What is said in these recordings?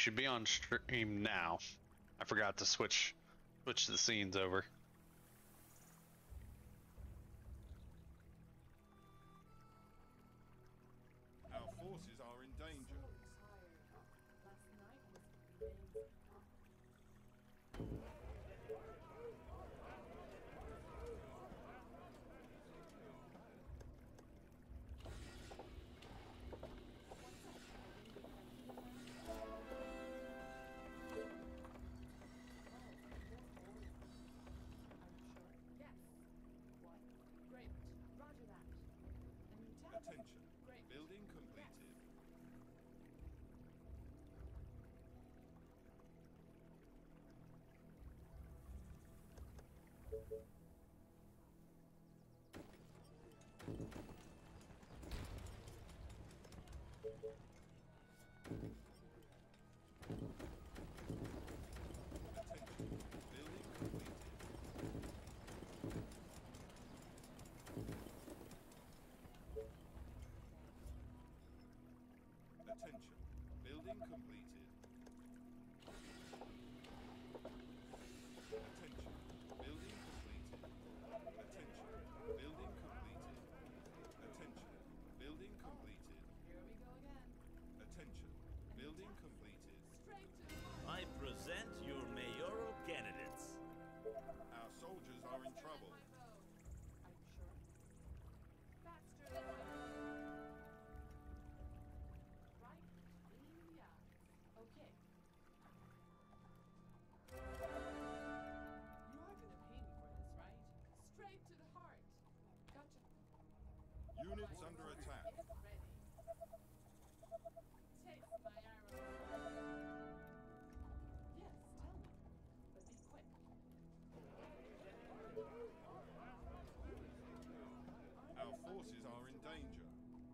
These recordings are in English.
should be on stream now. I forgot to switch the scenes over. Our forces are in danger. Attention. Building completed. Attention. Building completed. Attention. Building completed. Attention. Building completed. Attention. Building completed. Here we go again. Attention. Building completed. Straight to I present your mayoral candidates. Our soldiers are in trouble. my vote. Are you sure? Faster than my vote. Right in the eyes. Okay. You are gonna pay me for this, right? Straight to the heart. Gotcha. Units under attack. It's ready. Taste my arrow. Yes, tell me. But be quick. Our forces are in danger.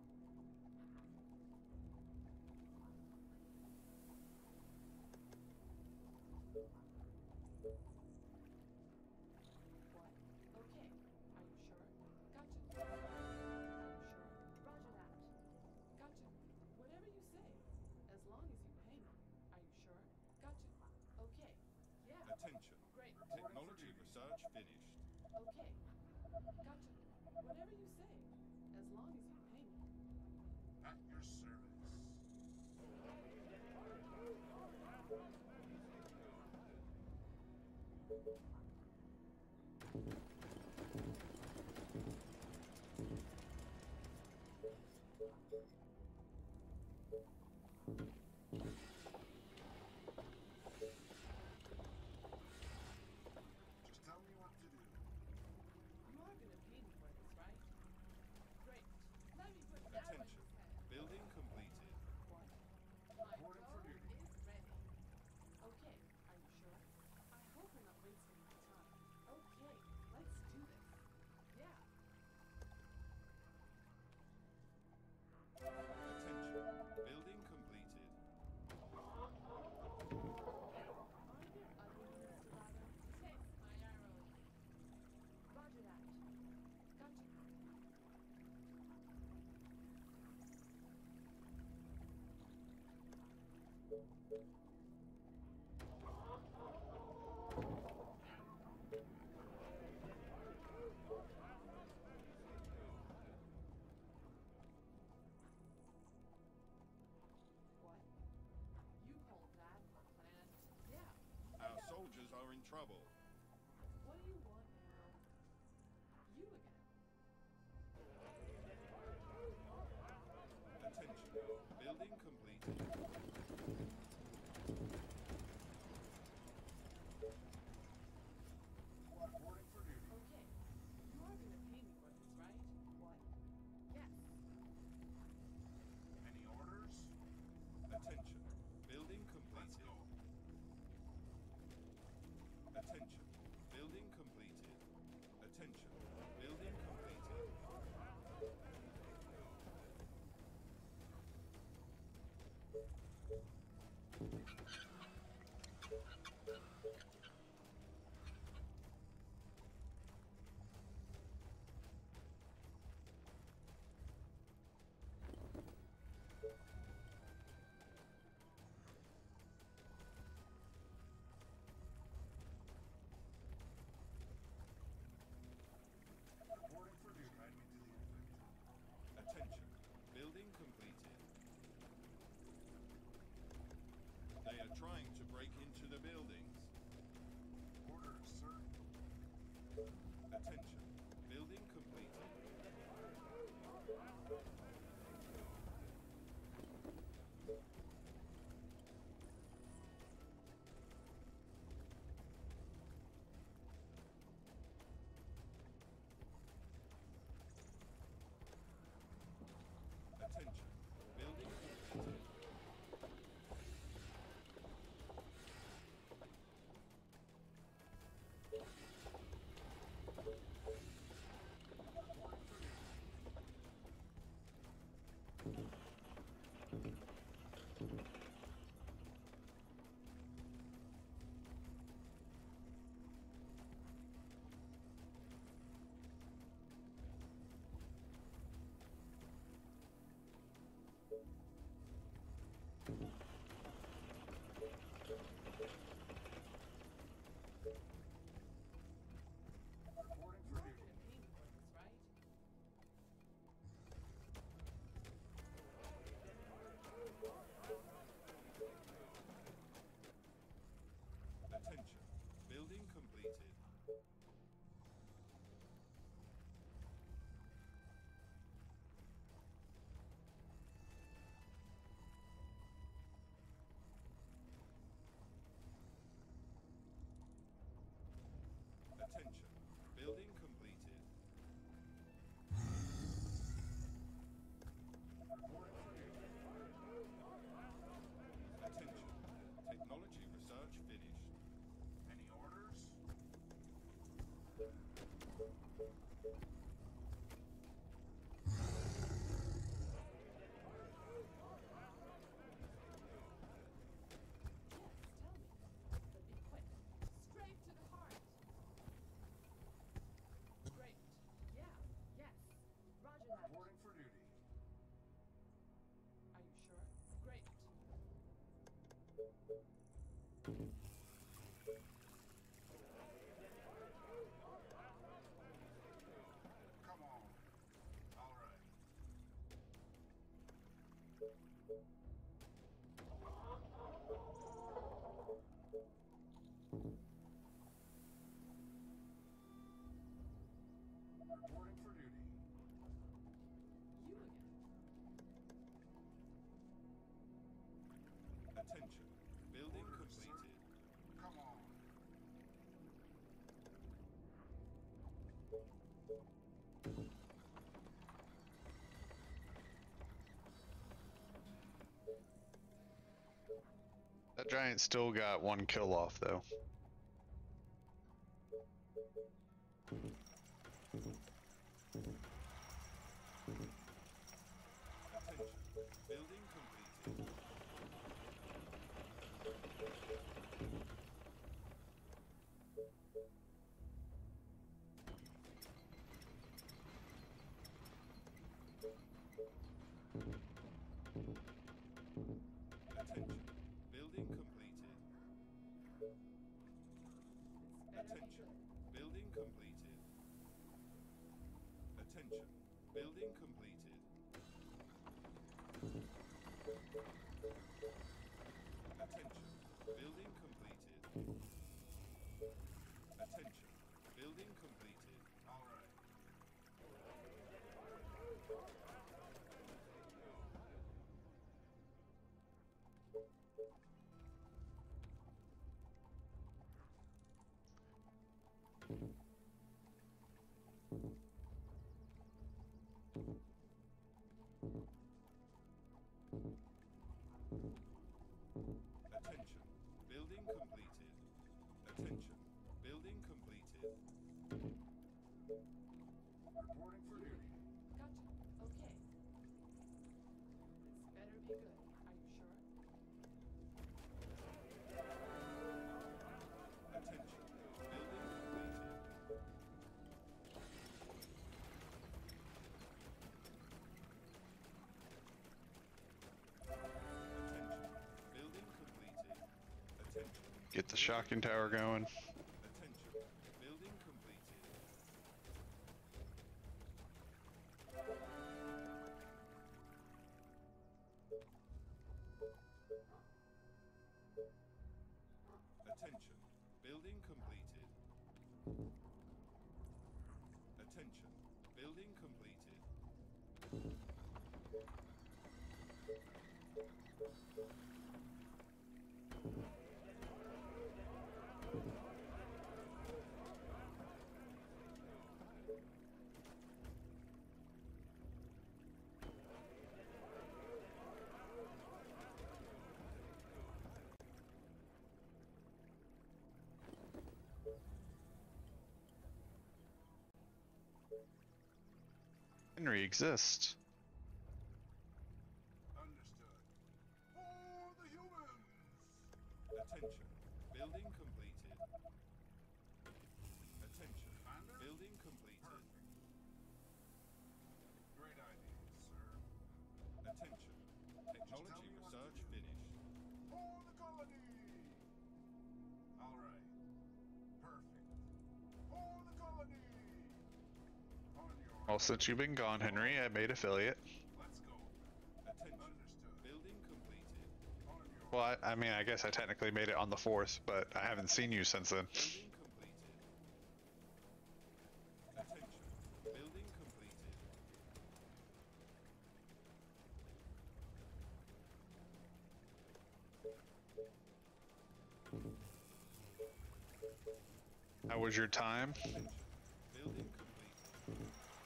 What? Okay. Are you sure? Gotcha. Are you sure? Roger that. Gotcha. Whatever you say. As long as you pay me. Are you sure? Gotcha. Okay. Yeah. Attention. Great. Technology research finished. Okay. Gotcha. Whatever you say. As long as you pay me. At your service. Just tell me what to do. You are gonna pay me for this, right? Great. Let me put that on Attention. his head. Building completed. What? My Reporting for bow duty. is ready. Okay, are you sure? I hope we're not wasting any time. Okay, let's do this. Yeah. Attention. Building completed. Are there other units to gather? Taste my arrow. Roger that. Gotcha. What? You call that a plan? Yeah. Our soldiers are in trouble. What do you want now? You again. Attention. Building completed. Reporting for duty. Okay. You are gonna pay me for this, right? What? Yes. Any orders? Attention. Building completed. Attention. Building completed. Attention. Building completed. trying to break into the buildings. Orders, sir. Attention. Building completed. Attention. Building completed. Reporting for duty. You're paying for this, right? Attention. Building completed. Attention. Building completed. Reporting for duty. Attention. Technology research finished. Any orders? Yes, tell me. But be quick. Straight to the heart. Great. Yeah. Yes. Roger that. Reporting for duty. Are you sure? Great. Come on. All right. Reporting for duty. You again. Attention. Building completed. Come on. That giant still got one kill off though. Attention. Building completed. Attention. Building completed. This better be Attention. good. Building completed. Attention. Building completed. Attention. Building completed. Attention. Building completed. All right. Attention. Building completed. Attention. Building completed. Reporting for duty. Gotcha. Okay. This better be good. Are you sure? Attention. Building completed. Attention. Building completed. Attention. Get the shocking tower going. Attention. Building completed. Attention. Building completed. Henry exists. Understood. For the humans! Attention. Building completed. Attention. Commander? Building completed. Perfect. Great idea, sir. Attention. Technology me what research to do. finished. For the colony! All right. Perfect. For the colony! On your Well, since you've been gone, Henry, I made affiliate. Let's go. Attention. Understood. Building completed. On your Well, I mean, I guess I technically made it on the 4th, but I haven't seen you since then. Building completed. Attention. Building completed. How was your time? Attention. Building complete.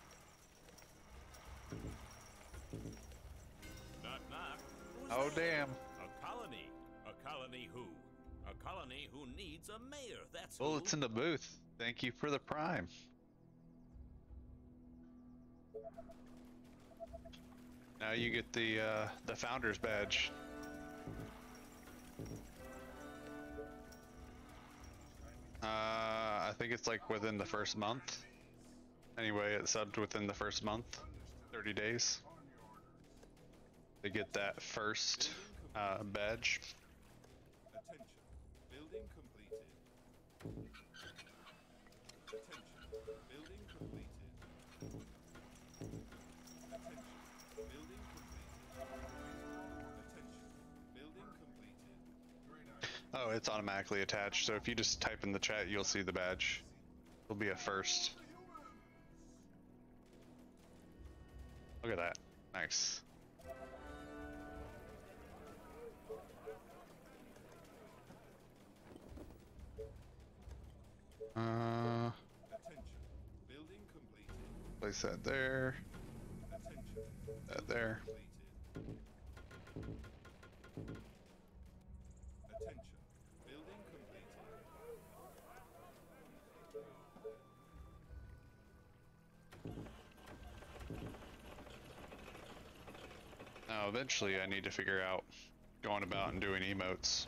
Knock knock. Who's Oh, there? damn. A colony. A colony who? A colony who needs a mayor. That's Well, who. it's in the booth. Thank you for the prime. Now you get the founder's badge. I think it's like within the first month. Anyway, it's subbed within the first month, 30 days. They get that first badge. Attention. Building completed. Attention. Building completed. Attention. Building completed. Attention. Building completed. Oh, it's automatically attached, so if you just type in the chat, you'll see the badge. It'll be a first. Look at that. Nice. Attention. Building completed. Place that there. Attention. That there. Completed. Attention. Building completed. Now, eventually, I need to figure out going about and doing emotes.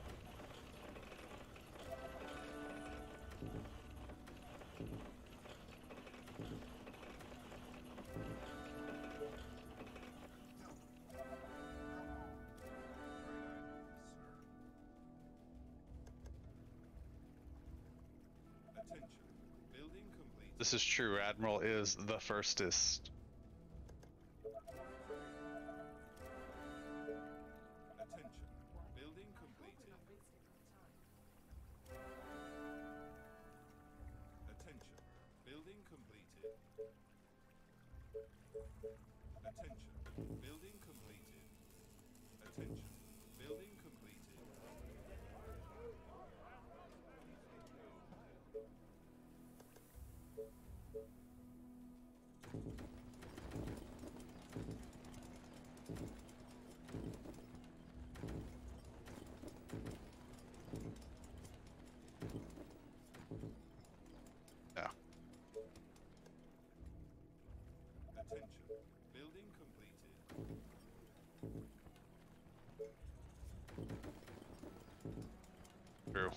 Attention. Building completed. This is true. Admiral is the firstest. Attention. Building completed. We're not wasting our time. Attention. Building completed. Attention. Building completed. Attention. Building completed. Yeah. Attention. Building completed. True.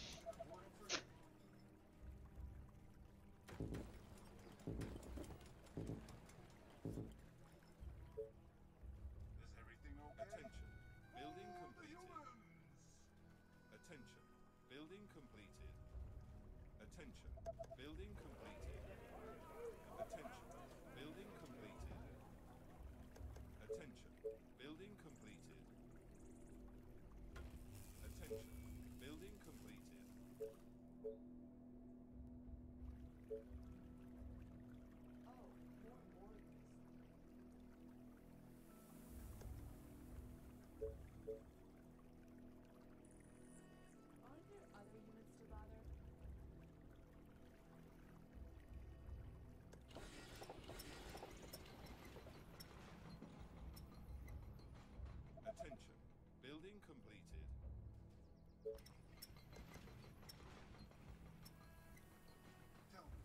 Is everything okay? Attention. Building For the completed. humans! Attention. Building completed. Attention. Building completed. Attention. Building completed. Attention. Building completed. Attention. Building completed. completed. Tell me.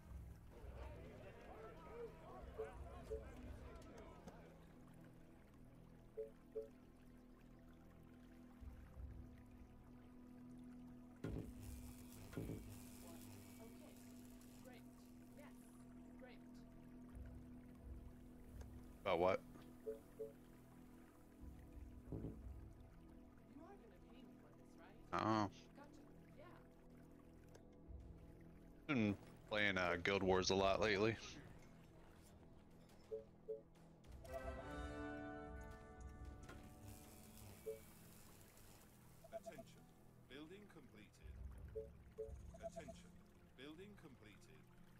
Okay. Great. Yes. Great. About what? You are gonna pay me for this, right? Oh, Gotcha. Yeah. been playing Guild Wars a lot lately. Attention. Building completed. Attention. Building completed.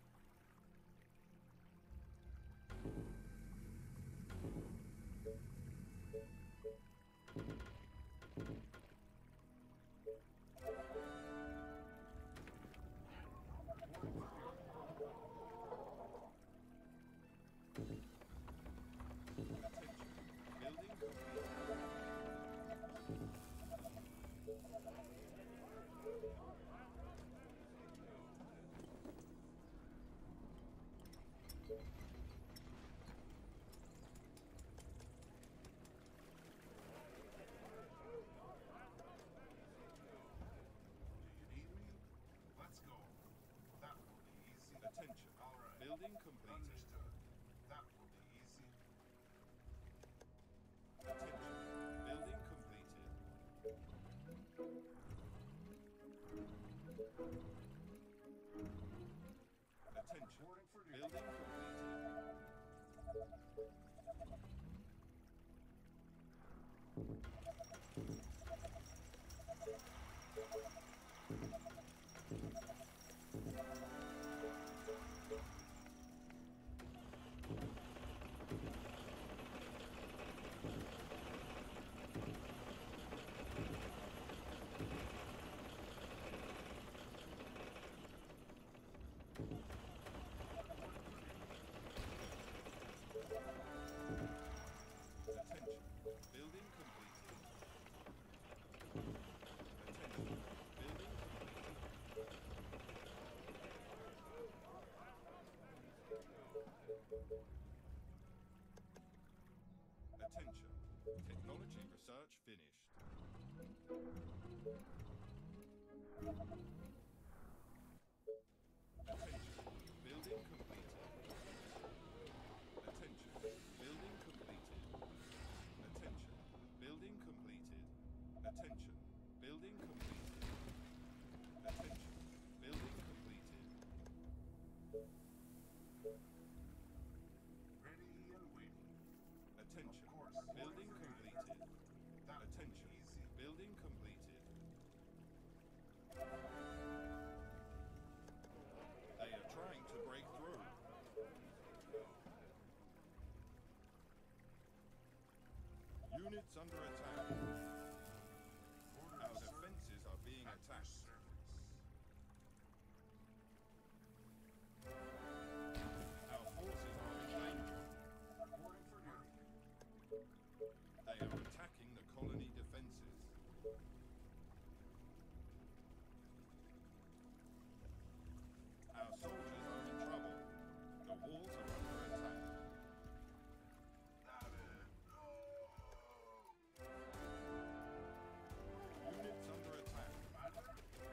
Attention. Building completed. Do you need me? Let's go. That will be easy. Attention. All right. Building completed. Understood. That will be easy. Attention. Building completed. Attention. Reporting for duty. Building completed. Attention. Building completed. Attention. Building completed. Attention. Technology research finished. Attention. Building completed. Attention. Building completed. Attention. Building completed. Attention. Building completed. Attention. Building completed. Ready and waiting. Attention. Of course. Building completed. That will be Attention. easy. Building completed. They are trying to break through. Units under attack. Order Our to serve defenses are being at your attacked. service. Our forces are in danger. Reporting for duty. They are attacking the colony defenses. Our soldiers are in trouble. The walls are under attack. Not it. No. Units under attack.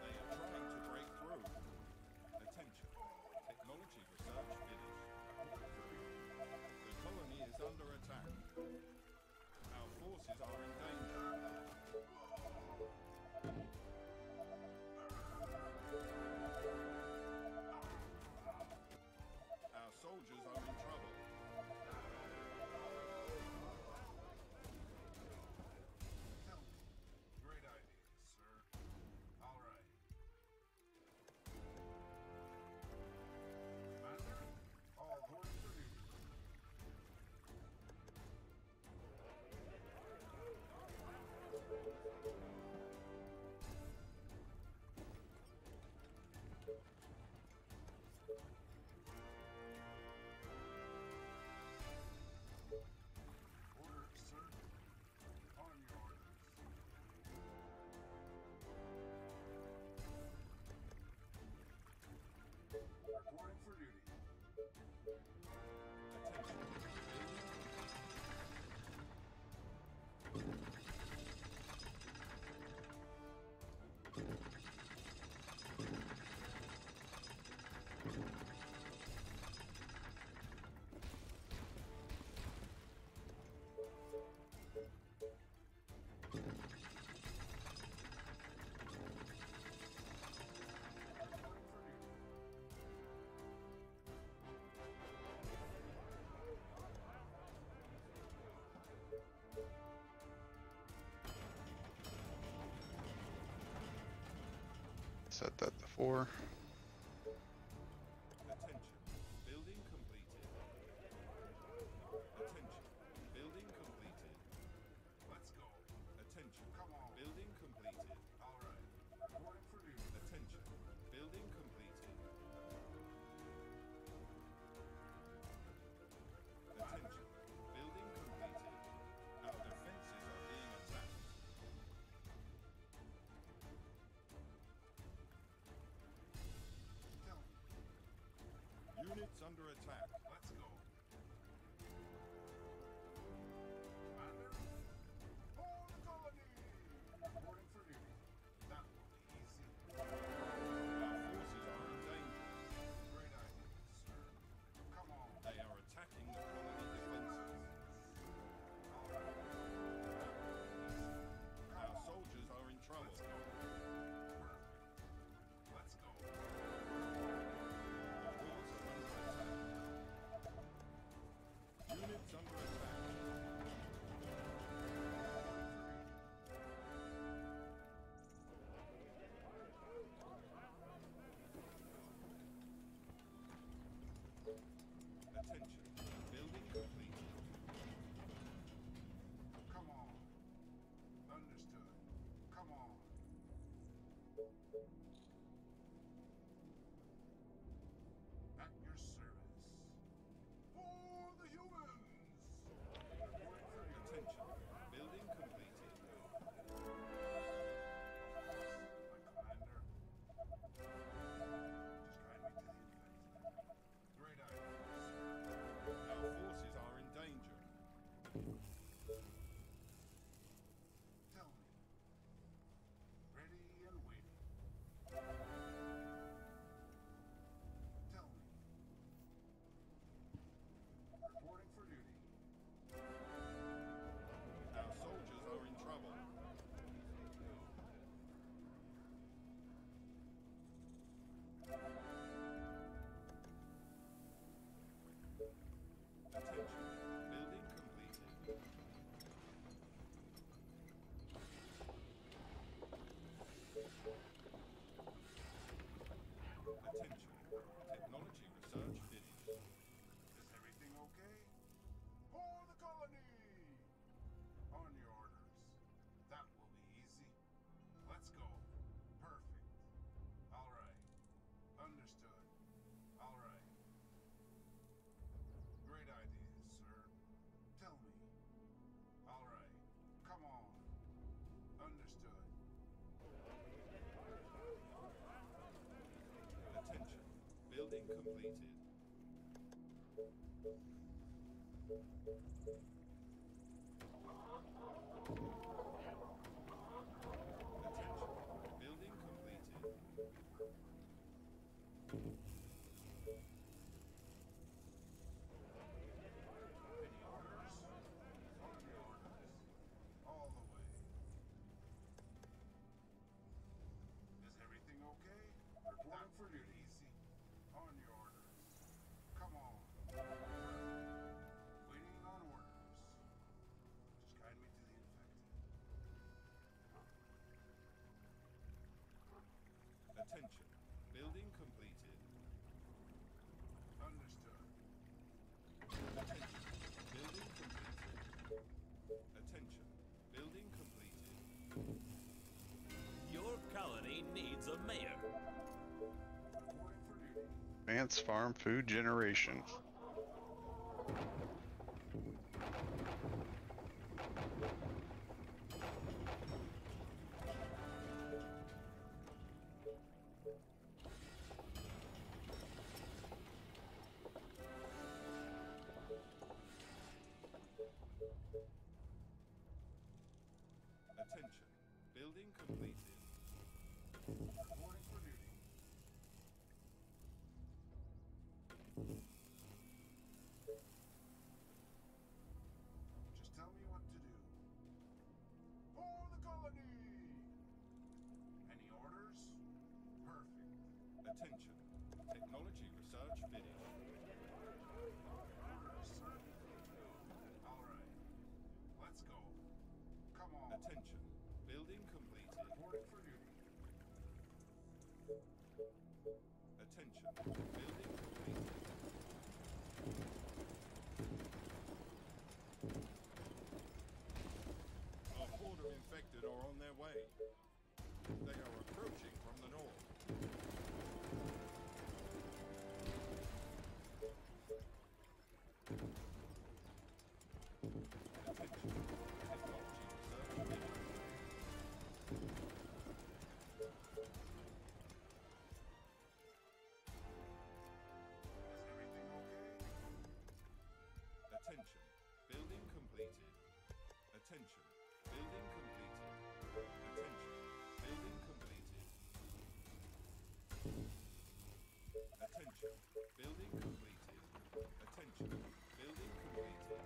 Set that to 4. Attention. Building completed. Attention. Building completed. Let's go. Attention. Come on. Building completed. All right. Reporting for duty. Attention. Building completed. Attention. Building completed. Our defenses are being attacked. Tell me. Units under attack. Let's go. Commander? Hold the colony! Reporting for duty. That will be easy. Our forces are in danger. Great idea, sir. Come on. They are attacking the colony defenses. All right. Our soldiers are in trouble. Let's go. Perfect. Let's go. The walls are under attack. Units under attack. Attention. Building completed. Come on. Understood. Come on. At your service. For the humans! Reporting for duty. Attention. Building completed. My commander. Just guide me to the infected. Great idea, sir. Our forces are in danger. Tell me. Ready and waiting. Tell me. Reporting for duty. Our soldiers are in trouble. Attention. Building completed. Attention. Technology research finished. Is everything okay? For the colony! On your orders. That will be easy. Let's go. Perfect. All right. Understood. All right. Great ideas, sir. Tell me. All right. Come on. Understood. Attention. Building completed. Attention. Building completed. Any orders? On your orders. All the way. Is everything okay? Reporting for duty. Easy. On your orders. Come on. Waiting on orders. Just guide me to the infected. Attention. Building completed. Understood. Attention. Building completed. Attention. Building completed. Your colony needs a mayor. Reporting for duty. Advanced farm food generation. Attention. Building completed. Reporting for duty. Just tell me what to do. For the colony! Any orders? Perfect. Attention. Technology research finished. Orders, sir. All right. Let's go. Come on. Attention. Building completed. Reporting for duty. A horde of infected are on their way. They are approaching from the north. Attention, building completed. Attention, building completed. Attention, building completed. Attention, building completed. Attention, building completed.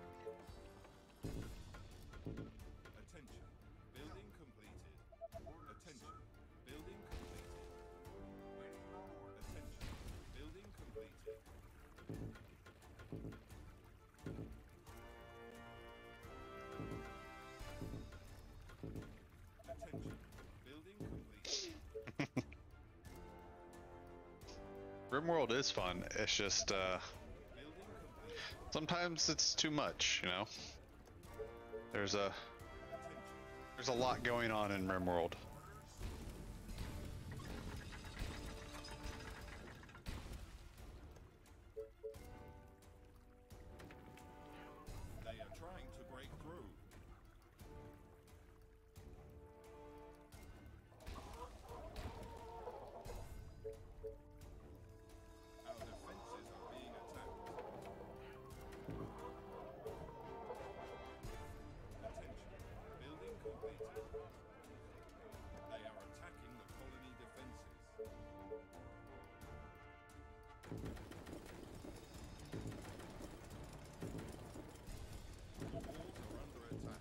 Attention, building completed. Attention, building completed. Attention, building completed. Attention, building complete. RimWorld is fun. It's just Building complete. sometimes it's too much, you know. There's a Attention, lot going on in RimWorld. they are trying to break through. Our defenses are being attacked. Attention, building completed. They are attacking the colony defenses. The walls are under attack.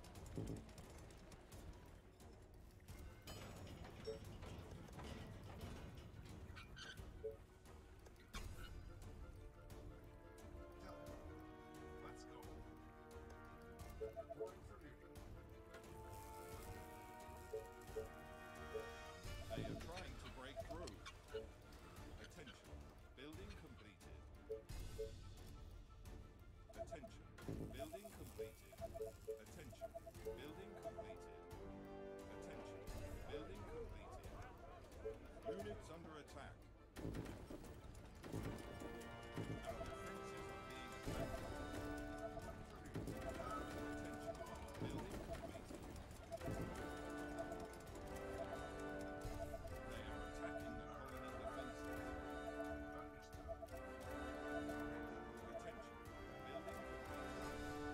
Let's go. Reporting for duty. They are trying to break through. Attention, building completed. Attention, building completed. Attention, building completed. Attention, building completed. Units under attack. Our defenses are being attacked. Attention, building completed. They are attacking the colony defenses. Attention, building completed.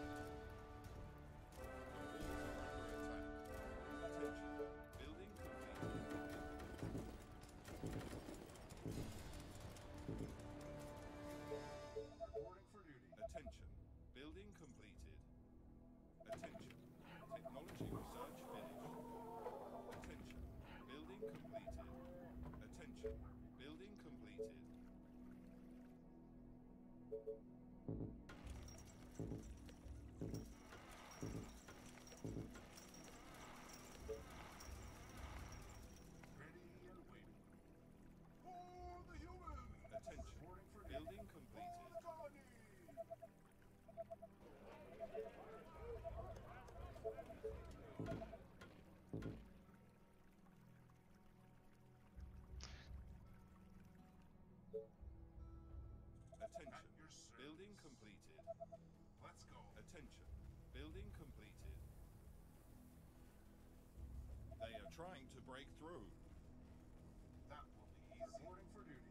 The walls are under attack. Attention, building completed. Reporting for duty. Attention, building completed. Attention, technology research finished. Attention, building completed. Attention, building completed. Ready and waiting. For the humans! Attention, Reporting for duty. building For completed. the colony! Attention, your service. building completed. Let's go. Attention, building completed. They are trying to break through. That will be easy. Reporting for duty.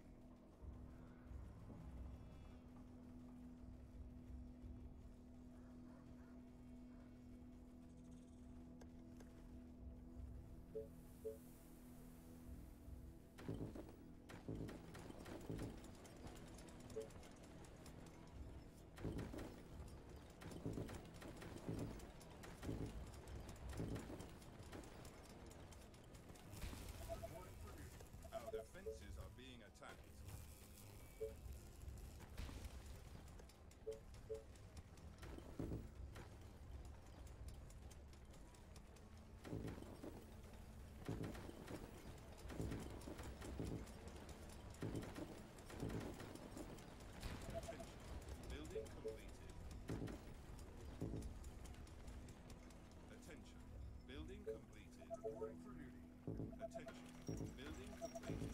Reporting for duty. Our defenses are being attacked. completed. Reporting for duty. Attention. Building completed.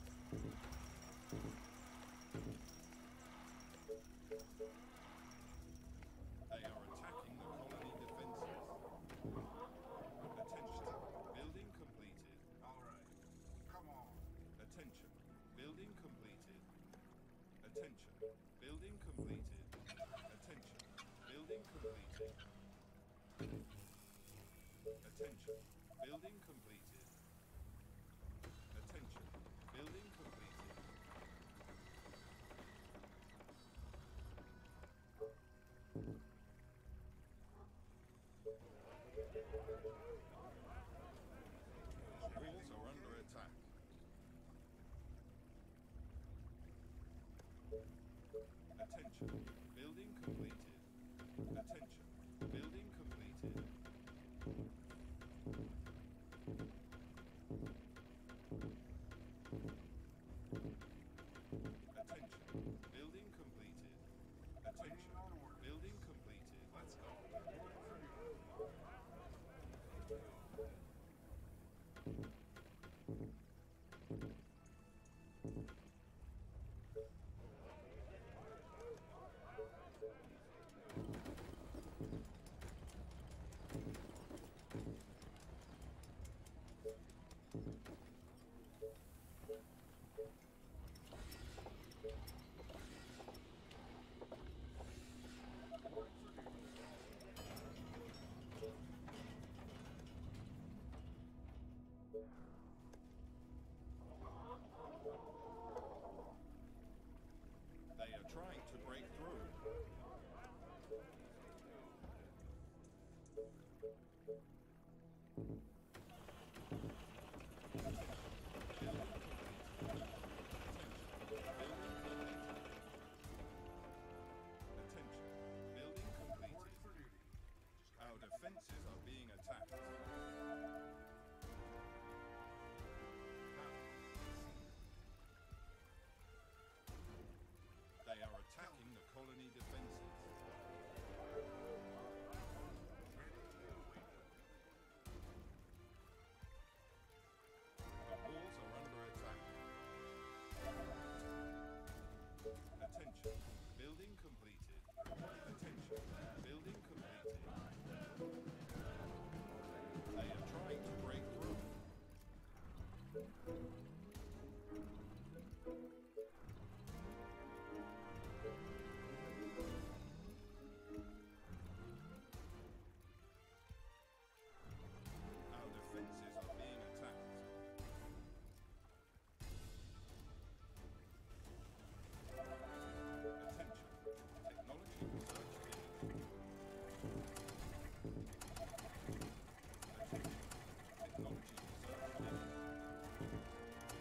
They are attacking the colony defenses. Attention. Building completed. All right. Come on. Attention. Building completed. Attention. Building completed. Attention. Building completed. Attention. Building completed. Attention. Building completed. Walls are under attack. Attention. Building completed. Attention. Building completed. Attention. Building completed. Attention. Building completed. Let's go. Reporting for duty. They are trying to break through. Attention. Building completed. Reporting for duty. Our defenses are being attacked. They are attacking the colony defenses. The walls are under attack. Attention. Building completed. Attention. Building completed. They are trying to break through. Our defenses are being attacked. Attention. Technology research finished. Attention. Technology research finished.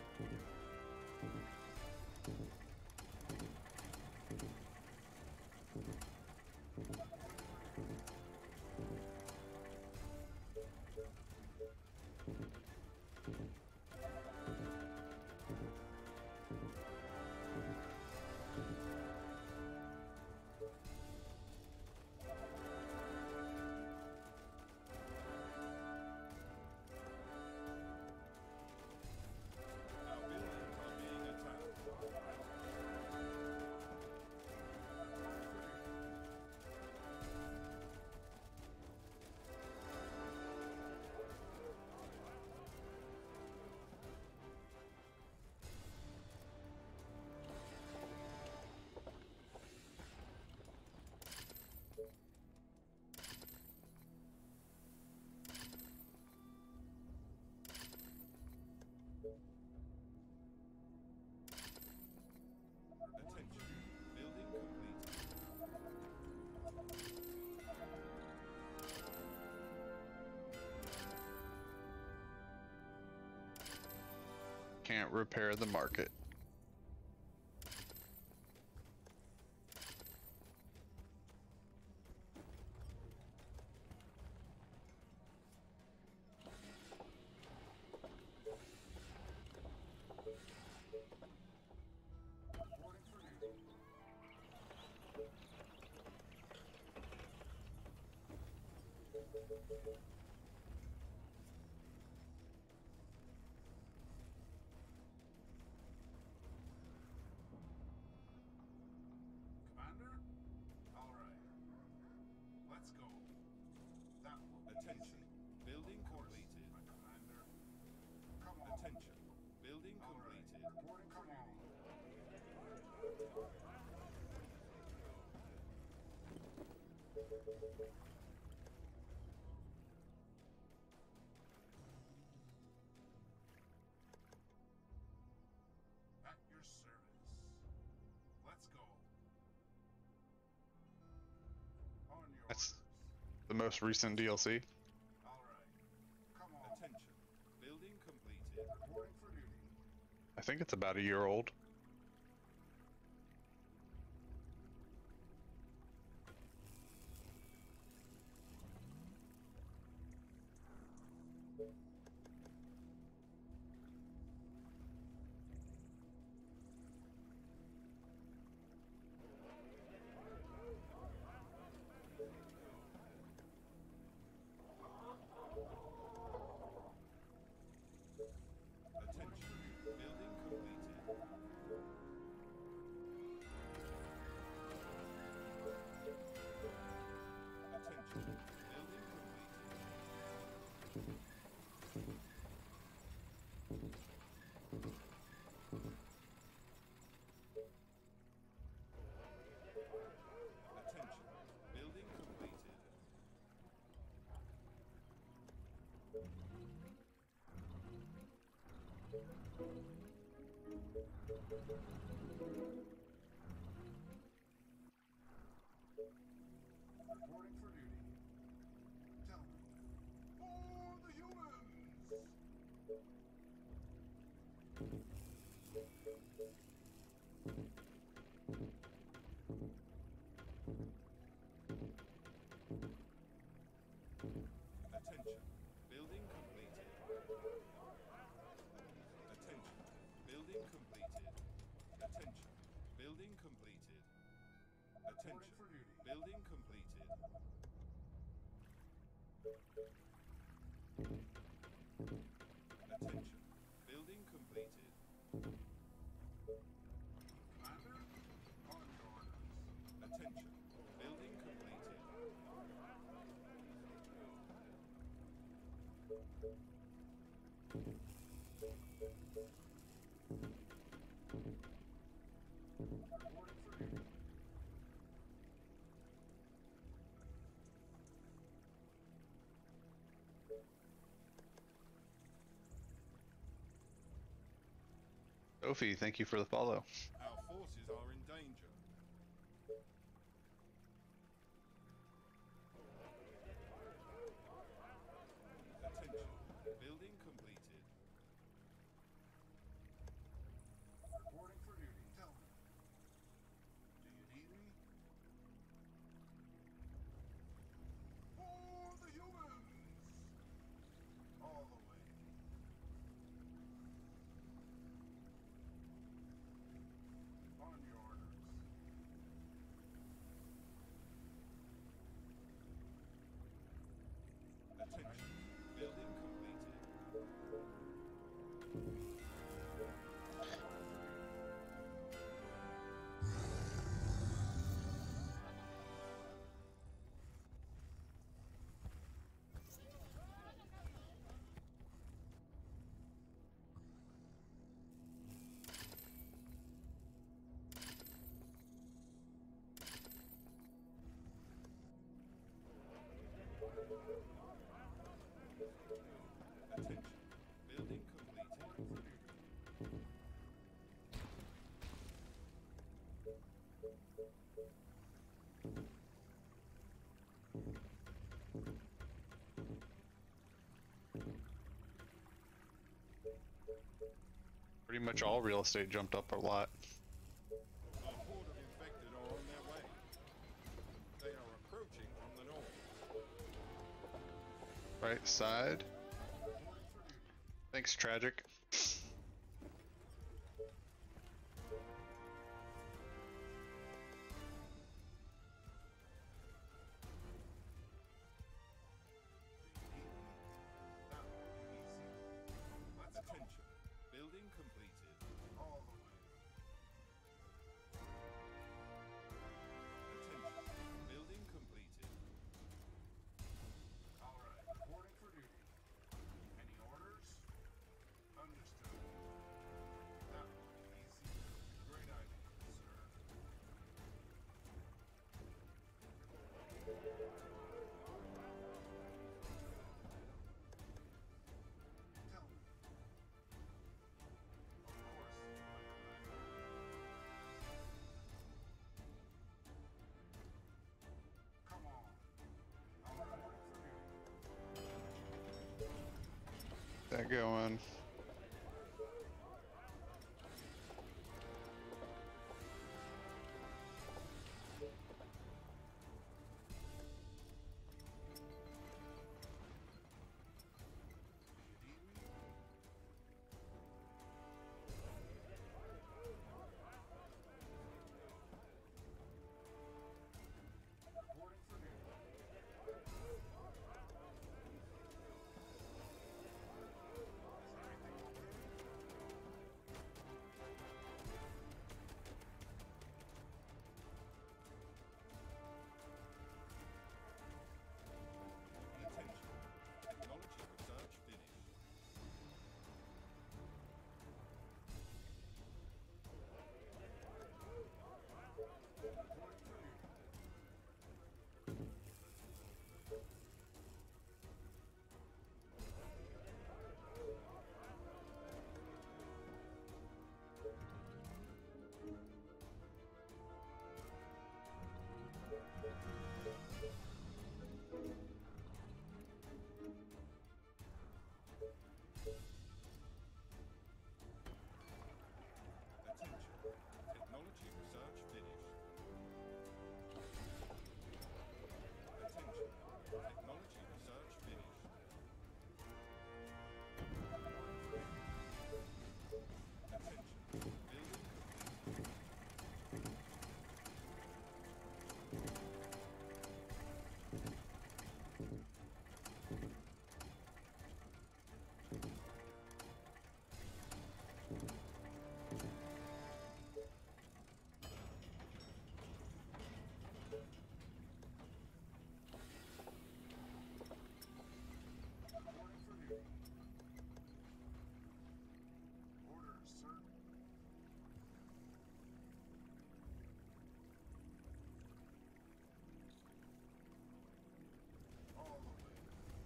Our buildings are being attacked. Attention. Building completed. Can't repair the market. Reporting for duty. Reporting for duty. At your service. Let's go. On your That's orders. the most recent DLC. All right. Come on. Attention. Building completed. Reporting for duty. I think it's about a year old. Attention. Building completed. Attention. Building completed. Attention. Building completed. Reporting for duty. Tell me. For the humans! Attention. Building completed. Attention. Building completed. Attention. Building completed. Attention. for duty. Building completed. Attention. Building completed. Commander, on your orders. Attention. Building completed. Reporting for duty. Sophie, thank you for the follow. Our forces are in danger. Attention. Building completed. Reporting for duty. Tell me. Do you need me? For the humans! All the way. On your orders. Attention. Building completed. Attention. Building completed. Pretty much all real estate jumped up a lot. A horde of infected are on their way. They are approaching from the north. Right side. Thanks, Tragic. Attention. Building completed. All the way. Attention. Building completed. All right. Reporting for duty. Any orders? that going. Reporting for duty. Attention. Technology research finished. Reporting for duty. Attention. Technology research finished. Attention. Technology research finished. Attention. Building complete. Reporting for duty. Orders, sir. All the way.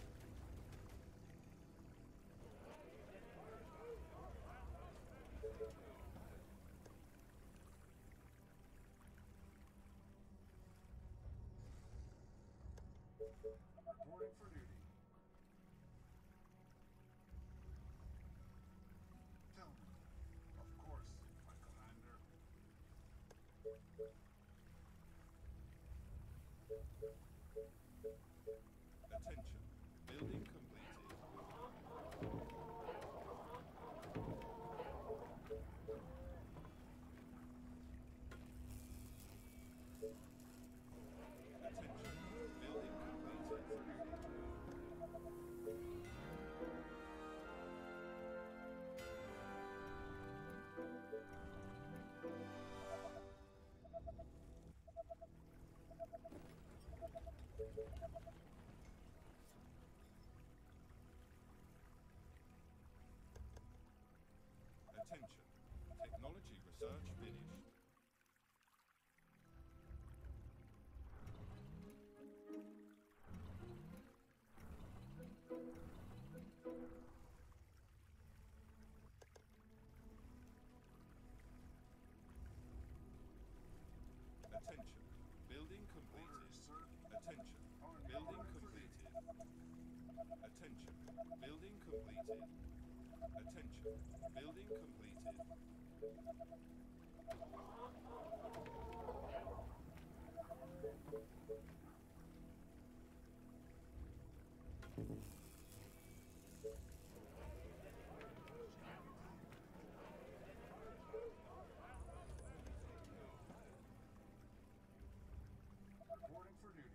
Reporting for duty. Tell me. Of course, my commander. Attention. Building completed. Attention. Building completed. Attention. Technology research finished. Attention. Building completed. Orders, sir. Attention. Building completed. Attention. Building completed. Attention. Building completed. Reporting for duty.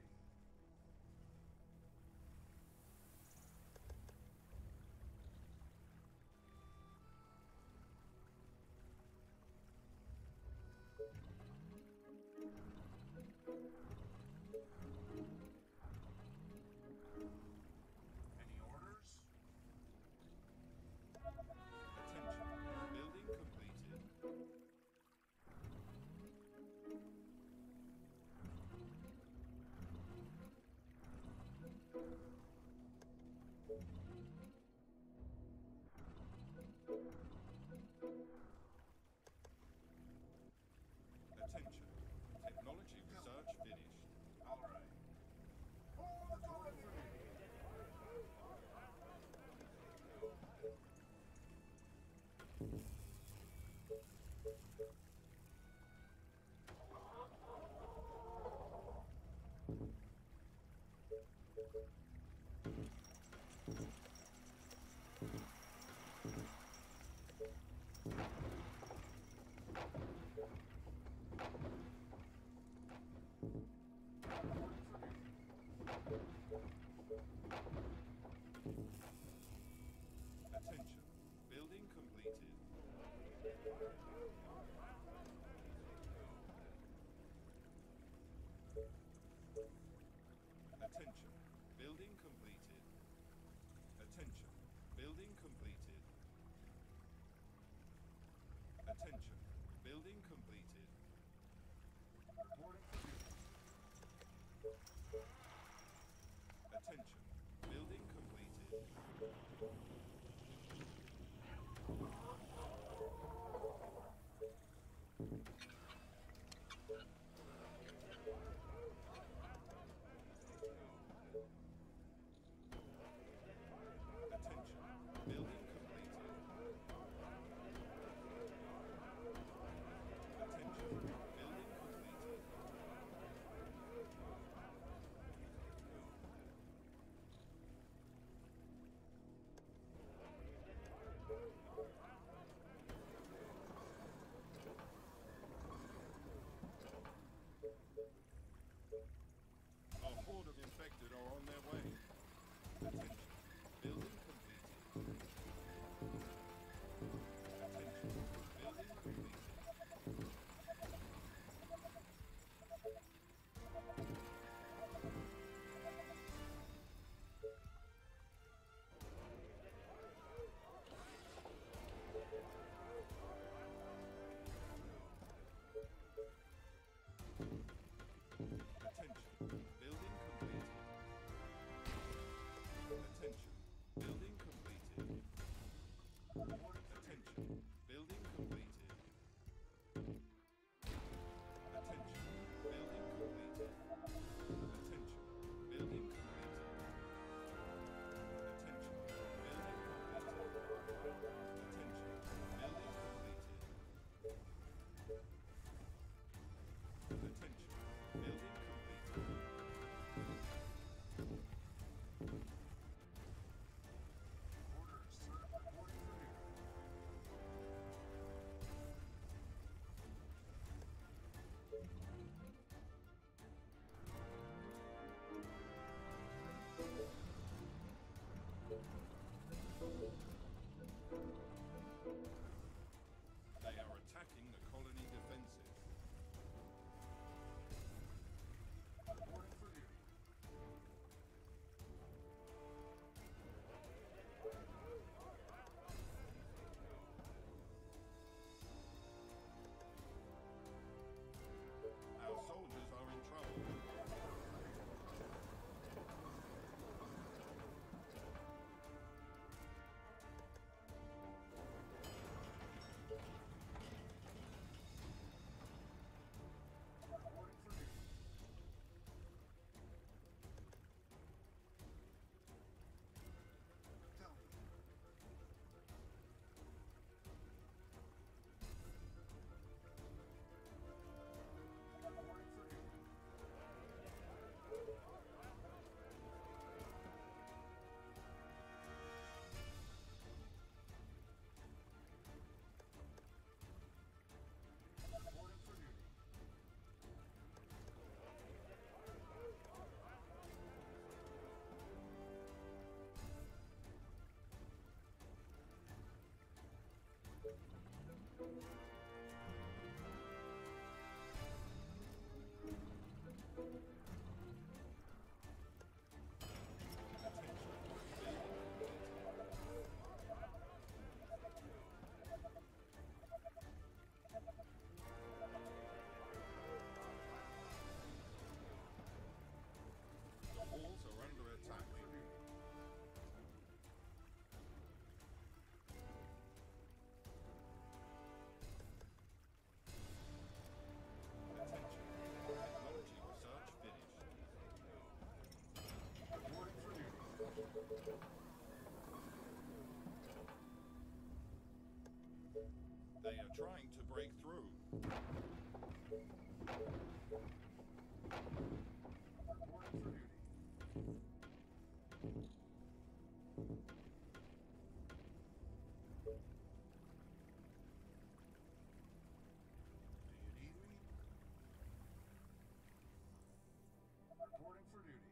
Building completed. Reporting for duty. Attention. Building completed. Attention. Building completed. Attention. Building completed. A horde of infected are on their way. Attention. Building completed. Attention. Building completed. Attention. Building completed. Attention. Building completed. Attention. Building completed. Attention. Building completed. Attention. Building completed. Attention. Building completed. Attention. Building completed. Attention. Building completed. Orders. Reporting for duty. They are attacking the colony defenses. Reporting for duty. Our soldiers are in trouble. Reporting for duty. Tell me. Reporting for duty. Reporting for duty. The walls are under attack. Attention. Technology research finished. Reporting for duty. They are trying to break through. Reporting for duty. Do you need me? Reporting for duty.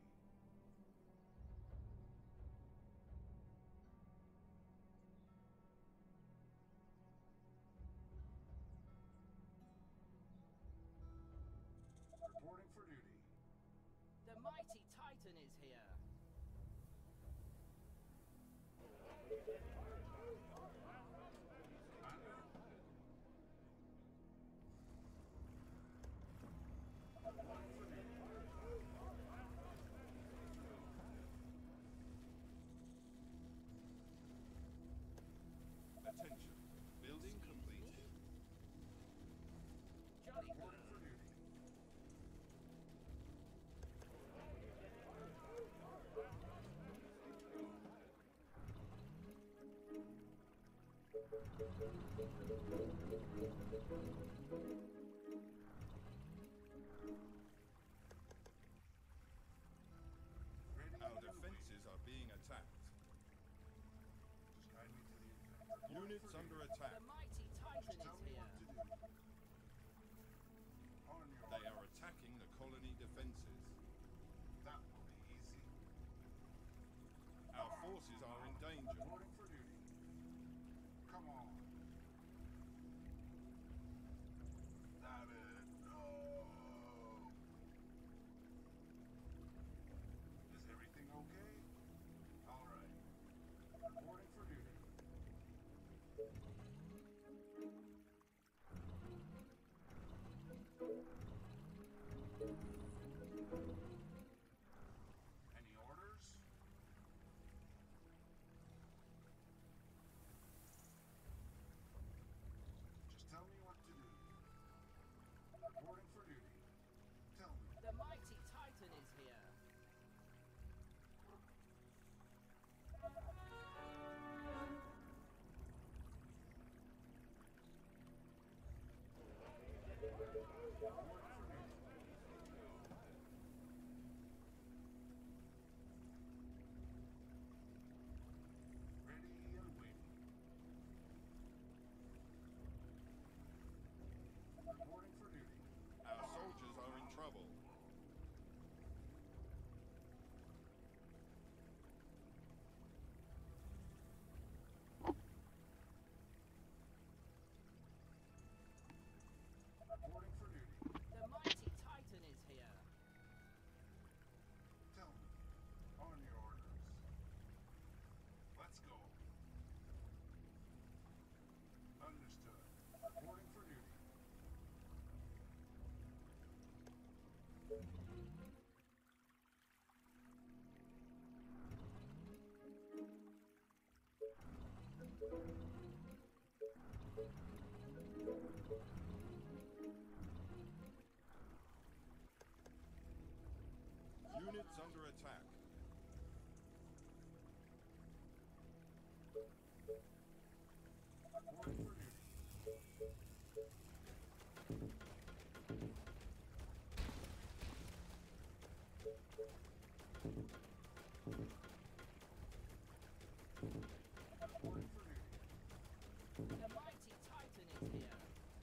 Ready Our and defenses are being attacked. Just guide me to the infected. Units under attack. The mighty Titan Tell is me here. what to do. On your They are orders. attacking the colony defenses. That will be easy. Our forces are in danger. Reporting for duty. Come on. David, no! Is everything okay? All right. Reporting for duty. Any orders? Just tell me what to do. Reporting for duty. Tell me. The mighty Titan is here. Ready and waiting. Reporting for duty. Our soldiers are in trouble. Reporting for duty. The mighty Titan is here. Tell me. On your orders. Let's go. Understood. Reporting for duty. Units under attack. Reporting for duty. Reporting for duty. The mighty Titan is here.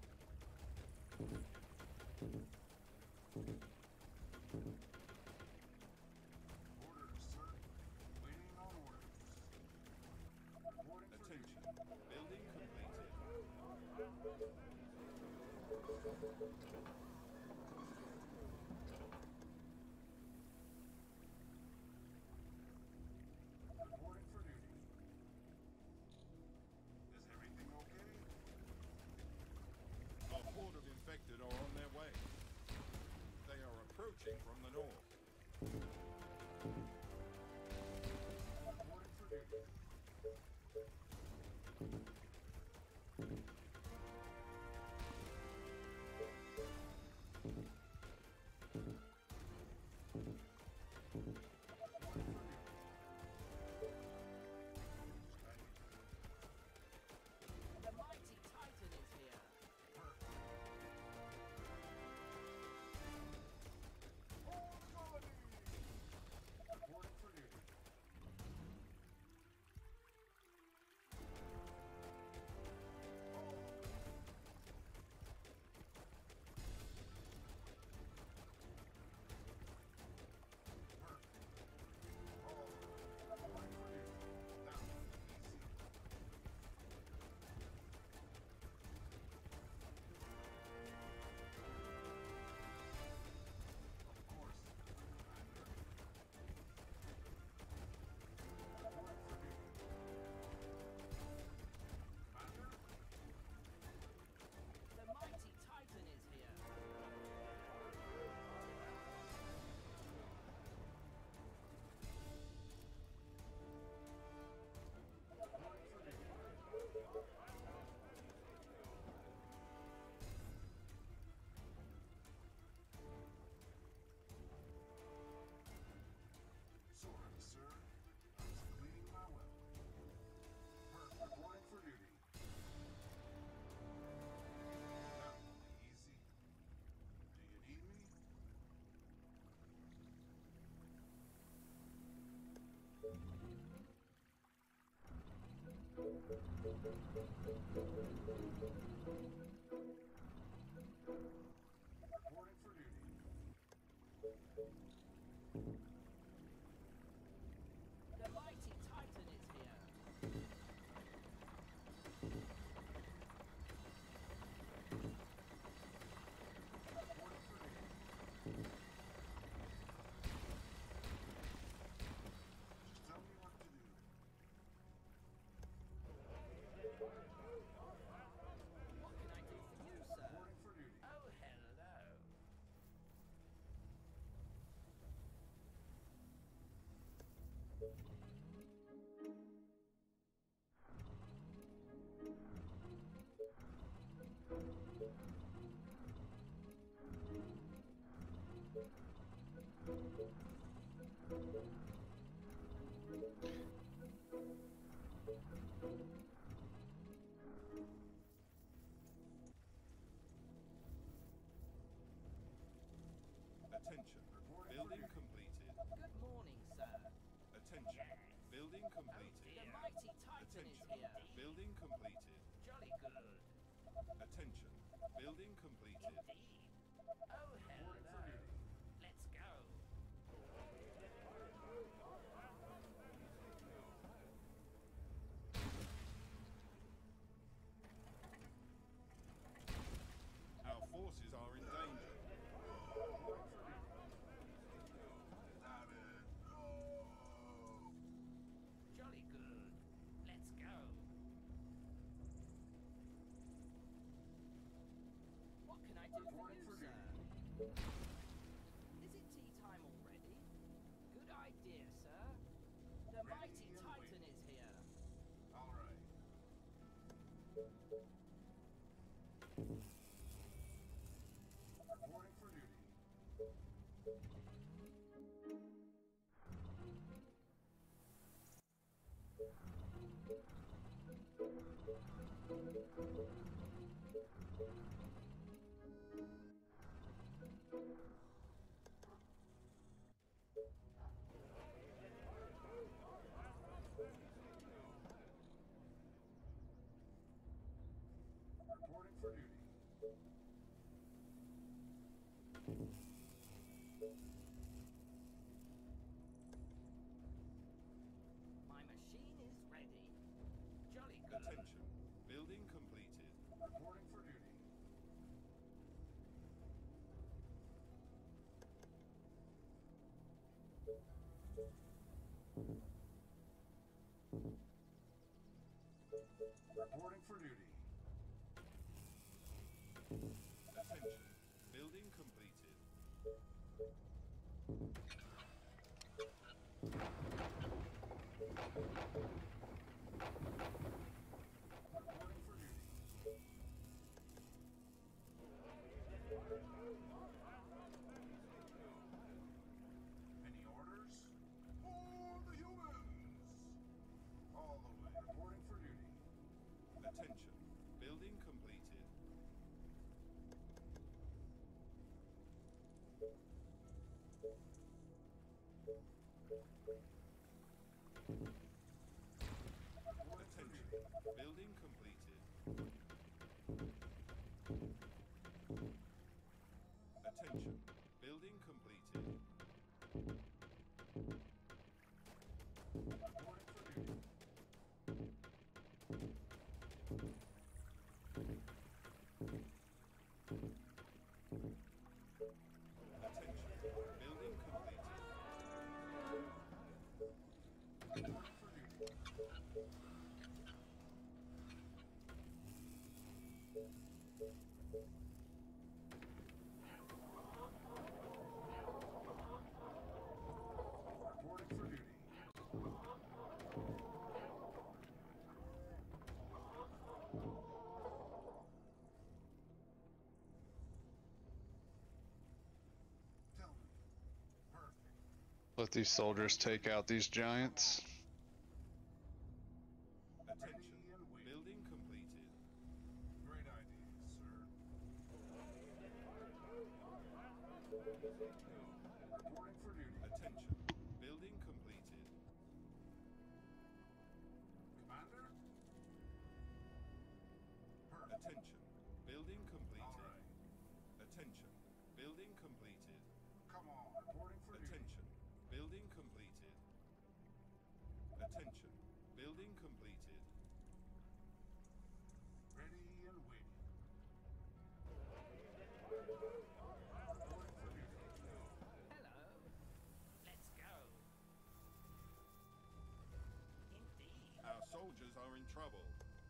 Orders, sir. Waiting on orders. Reporting for duty. Attention. Building completed. Reporting for duty. Is everything okay? A horde of infected are on their way. They are approaching from the north. Reporting for duty. The mighty Titan is here. Hold the colony! Reporting for duty. The mighty Titan is here. Reporting for duty. Just tell me what to do. What can I do for you, sir? Reporting for duty. Oh, hello. Attention. Building completed. Good morning, sir. Attention. Building completed. The mighty Titan is Attention. here. Building completed. Jolly good. Attention. Building completed. Oh, hello. Let's go. Our forces are in danger. Jolly good. Let's go. What can I do for you, sir? Is it tea time already? Good idea, sir. The mighty Titan is here. All right. Reporting for duty. Reporting for duty. My machine is ready. Jolly good. Attention. Building completed. Reporting for duty. Reporting for duty. Attention. Building completed. Reporting for duty. Any orders? For the humans! All the way. Reporting for duty. Attention. Building completed. Attention. Building completed. Attention. Building completed. Reporting for duty. Attention. Building completed. Reporting for duty. Reporting for duty. Tell me. Perfect. Let these soldiers take out these giants. Attention. Building completed. Great idea, sir. Reporting for duty. Attention. Building completed. Commander? Attention. Building completed. All right. Attention. Building completed. Come on, reporting for duty. Attention. Building completed. Attention. Building completed. Ready and waiting. Hello. Let's go. Indeed. Our soldiers are in trouble.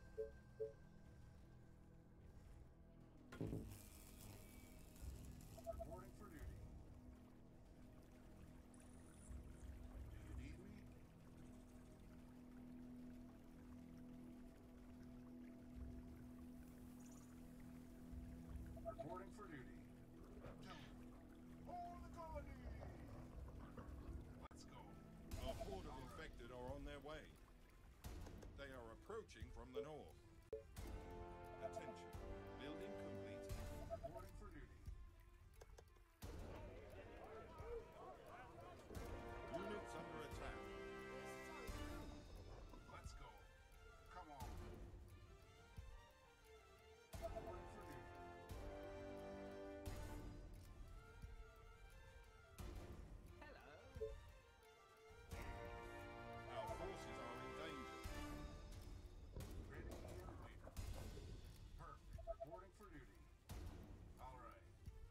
Reporting for duty. Do you need me? Reporting for duty. Hold the colony! Let's go. A horde of infected are on their way. They are approaching from the north. Attention. Building completed. Reporting for duty. Units under attack. Let's go. Come on. Reporting for duty. Hello. Our forces are in danger. Ready and waiting. Perfect. Reporting for duty. All right.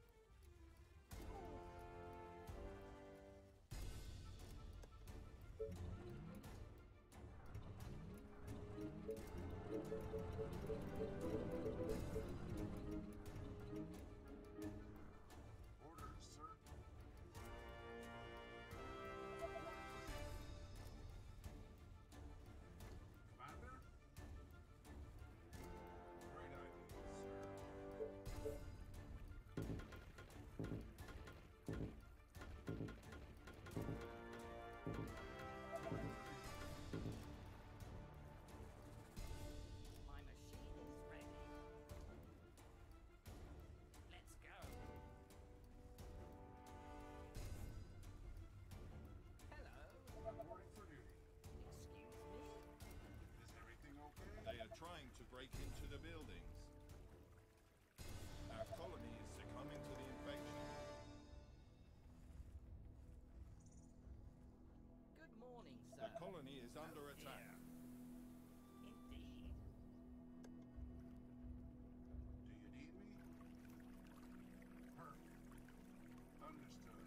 Orders, sir. Commander? Great idea, sir. My machine is ready. Let's go. Hello. Reporting for duty. Excuse me? Is everything okay? They are trying to break into the buildings. Our colony is succumbing to the infection. Good morning, sir. The colony is under attack. Indeed. Do you need me? Perfect. Understood.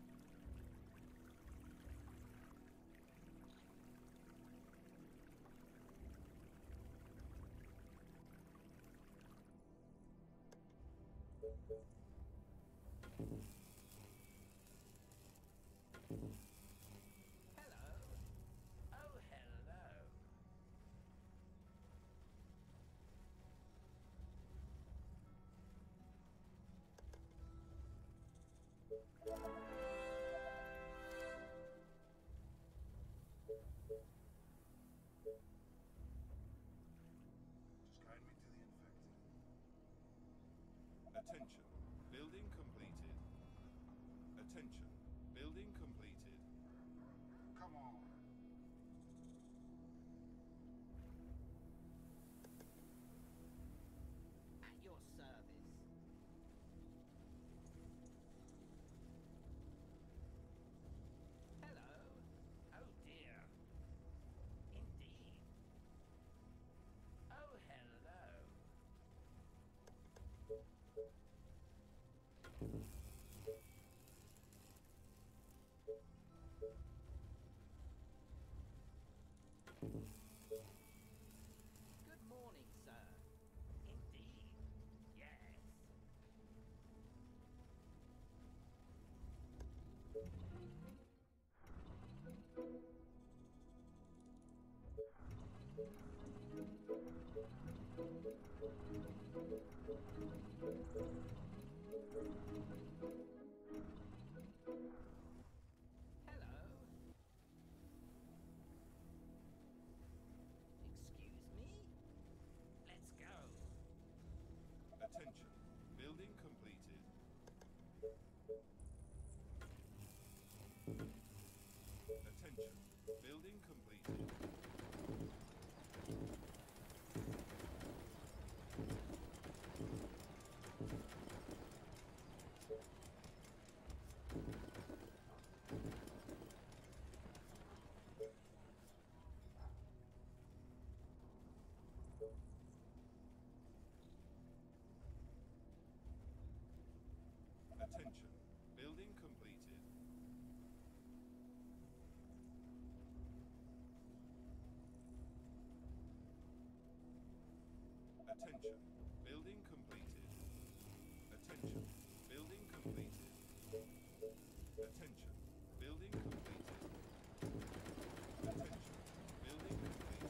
Hello. Oh, hello. Just guide me to the infected. Attention. Building completed. Attention. Building completed. Come on. At your service. Hello. Oh dear. Indeed. Oh, hello. Good morning, sir. Indeed. Yes. Hello. Excuse me? Let's go. Attention. Building completed. Attention. Building completed. Attention. Building completed. Attention. Building completed. Attention. Building completed. Attention. Building completed.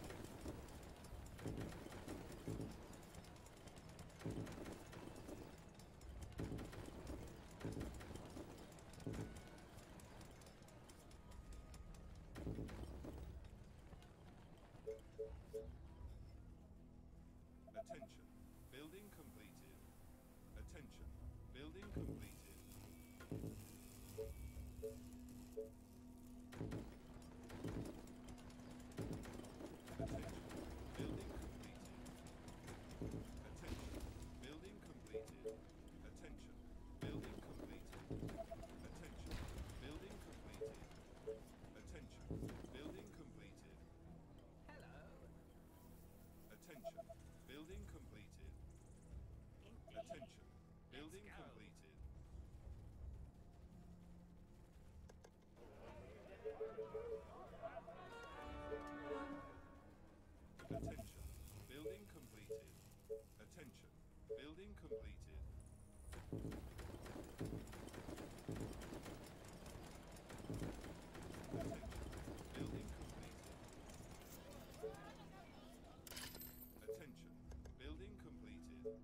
Attention. Building completed. Attention. Building completed. Attention. Building completed. Attention. Building completed. Attention. Building completed. Attention. Building completed. Attention. Building completed. Hello. Attention. Building completed. Indeed. Attention. Building Let's go. completed. Attention. Building completed. Attention. Building completed. Attention. Building completed. Attention. Building completed.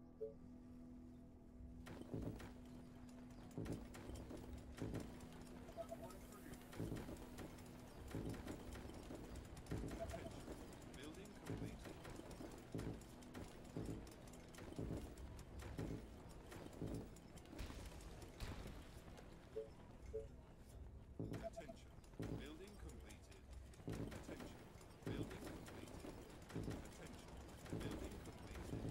Attention. Building completed. Attention. Building completed. Attention. Building completed. Attention. Building completed.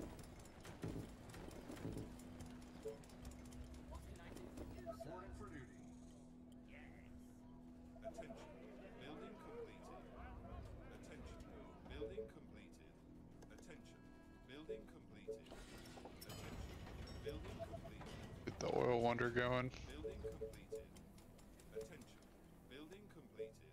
What can I do for you, sir? Reporting for duty. Yes. Attention. Building completed. Attention. Building completed. Attention. Building completed. Attention. Building completed. Get the oil wonder going. Building completed. Attention. Building completed.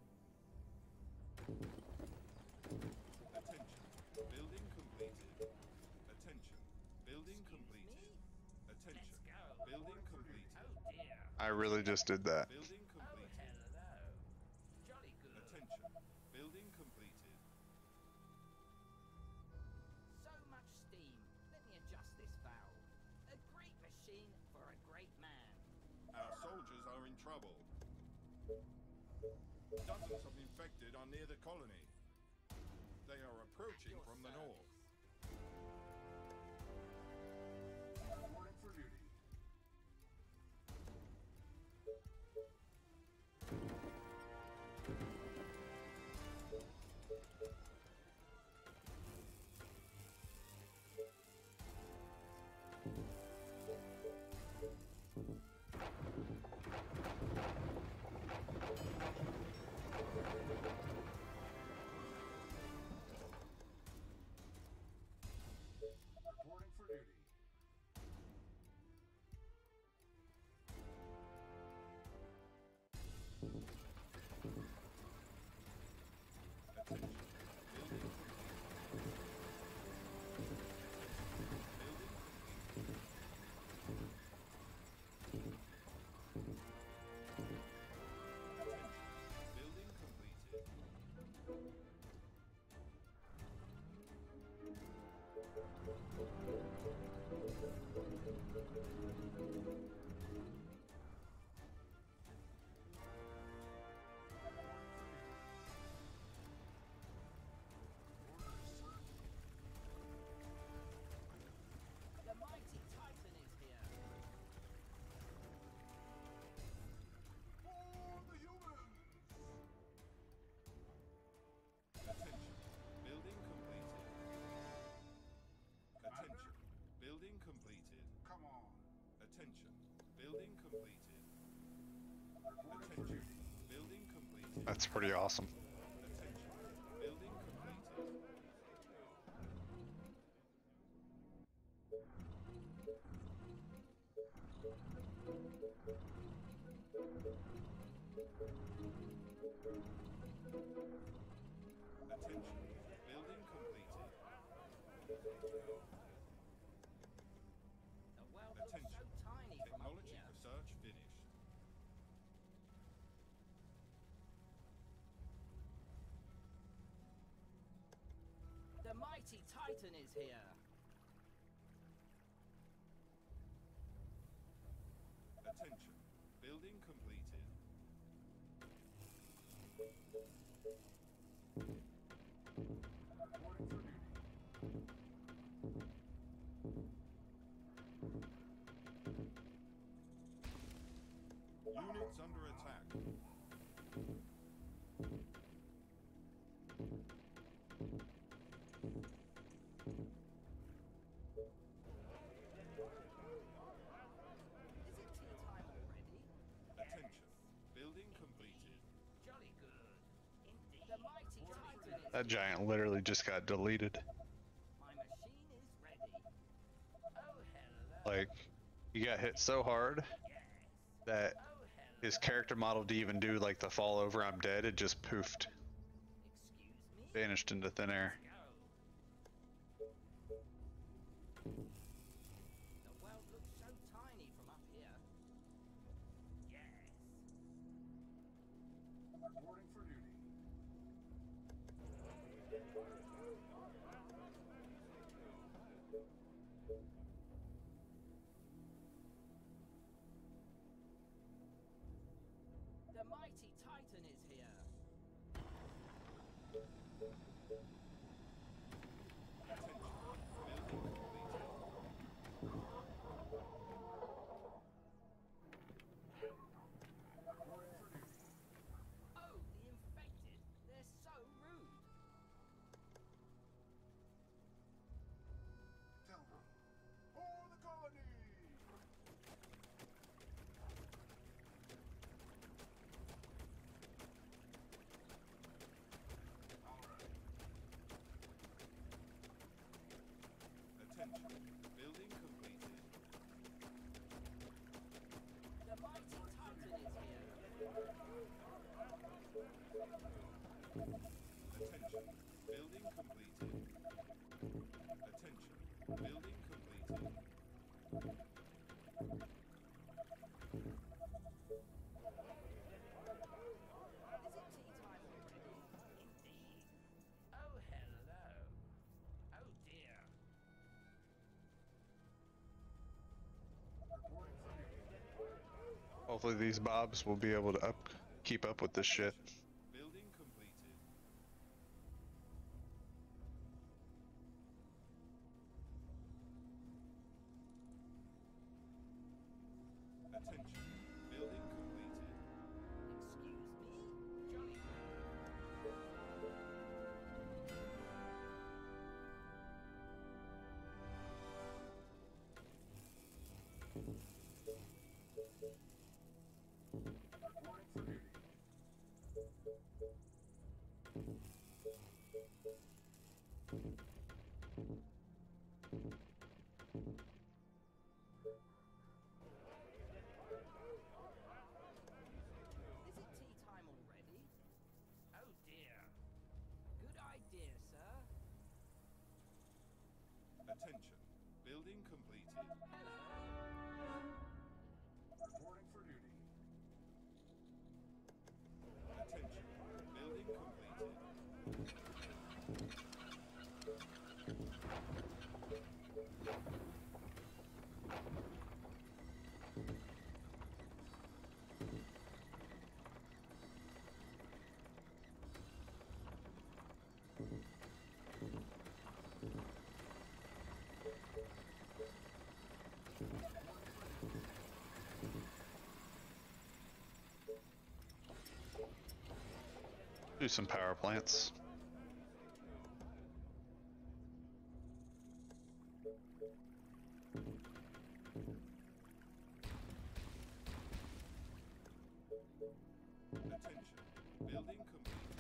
Attention. Building completed. Attention. Building completed. Attention. Let's go. Building completed. Oh dear. I really just did that. Building Oh completed. hello. Jolly good. Attention. Building completed. So much steam. Let me adjust this valve. A great machine for a great man. Our soldiers are in trouble. Dozens of infected are near the colony. They are approaching Your from the service. north. Reporting for duty. Reporting for duty. Attention. Building completed. Building completed. Attention. Building completed. The mighty Titan is here. For the humans! Attention. Building completed. Attention. Building completed. Come on. Attention. Building completed. Reporting for Attention. duty. Building completed. That's pretty awesome. Attention. Building completed. Attention. Building completed. The world looks so tiny from up Technology here. research finished. The mighty Titan is here. Attention. Building completed. Reporting for duty. Units under attack. Is it tea time already? Attention. Building completed. Jolly good. Indeed. The mighty Titan is That giant literally just got deleted. My machine is ready. Oh, hello. Like, he got hit so hard that Oh, hello. his character model to even do like the fall over I'm dead, it just poofed, Excuse me? vanished into thin air. Go. The world looks so tiny from up here. Yes. Reporting for duty. The mighty Titan is here. Attention. Building completed. Reporting for duty. Oh, the infected. They're so rude. Tell them. For the colony! Attention. Building completed. The mighty Titan is here. Attention. Building completed. Attention. Building completed. Is it tea time already? Indeed. Oh, hello. Oh, dear. Reporting for duty. Hopefully these bobs will be able to keep up with this shit. Building completed. Attention. Building completed. Excuse me? Jolly Reporting for duty. Is it tea time already? Oh dear. Good idea, sir. Attention. Building completed. Hello. Reporting for duty. Attention. Building completed. Do some power plants. Attention. Building completed.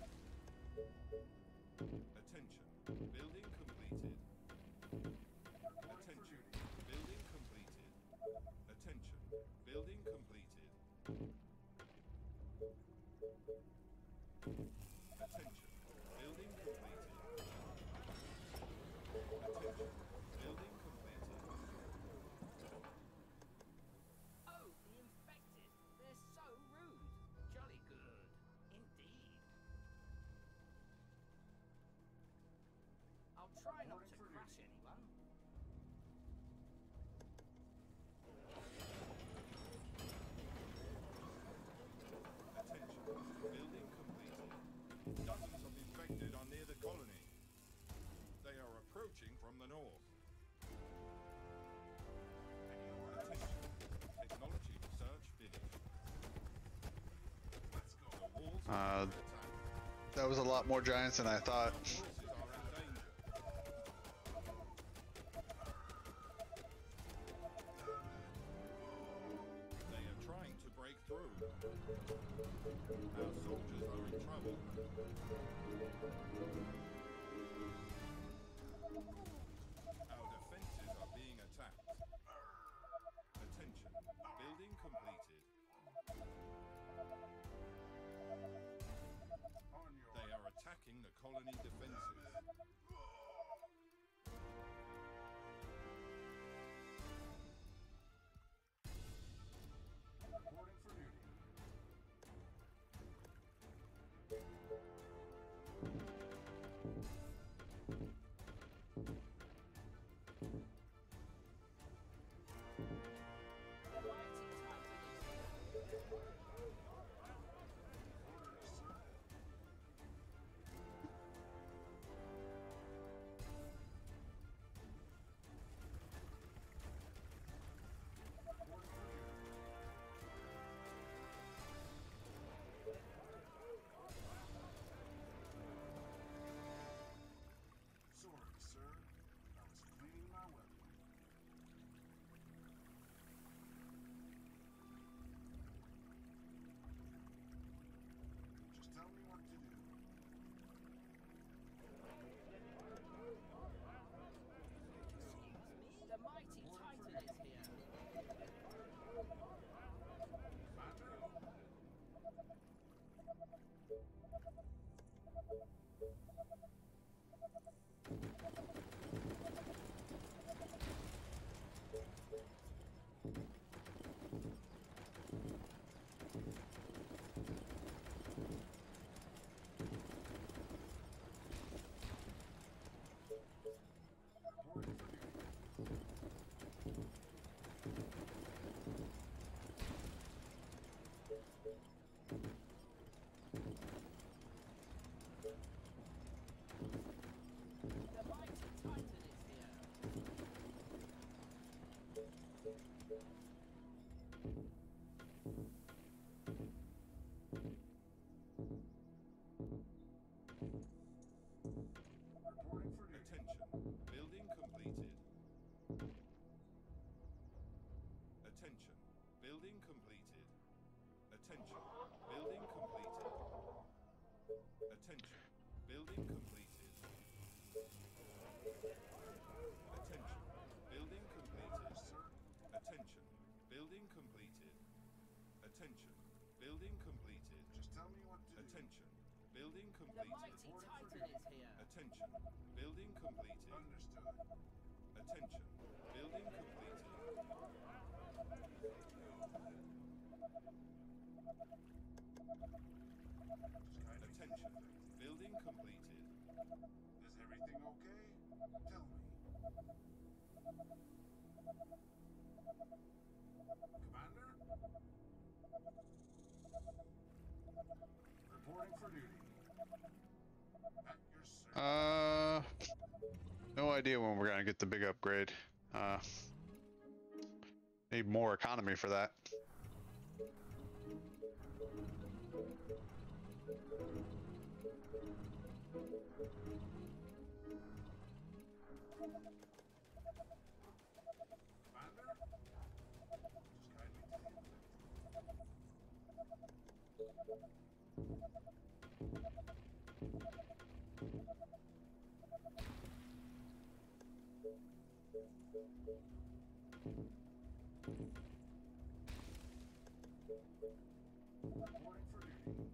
Attention. Building completed. Attention. Building completed. Attention. Building completed. Attention. Try not to crush anyone. Attention. Building completed. Dozens of infected are near the colony. They are approaching from the north. Attention. Technology research finished. Let's go. The walls are under attack. That was a lot more giants than I thought. Our forces are in danger. They are trying to break through. Our soldiers are in trouble. Our defenses are being attacked. Attention. Building completed. On your They are attacking the colony defenses. reporting for duty. The mighty Titan is here. Orders, sir. Reporting for duty. Sorry, sir. I was cleaning my weapon. Just tell me what to do. The mighty Titan is here. Reporting for duty. The mighty Titan is here. Reporting for duty. Attention. Building completed. Attention. Building completed. Attention. Building completed. Attention. Building completed. Attention. Building completed. Sir. Attention. Building completed. Attention. Building completed. Just tell me what to do. Attention. Building The completed. mighty Titan is here. Attention. Building completed. Understood. Attention. Building completed. Just kind of Attention. Building completed. Is everything okay? Tell me. Commander? Reporting for duty. At your service. No idea when we're gonna get the big upgrade. Need more economy for that. Commander? Just kindly tell me. Reporting for duty.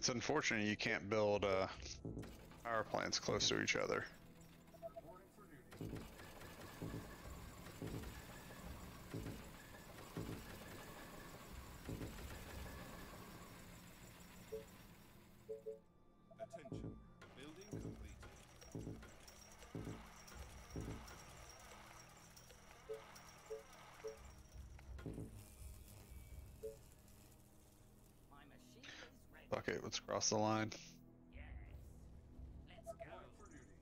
It's unfortunate you can't build power plants close to each other. Reporting for duty. Attention. Building completed. My machine is ready. Fuck it, let's cross the line. Yes. Let's go. Reporting for duty.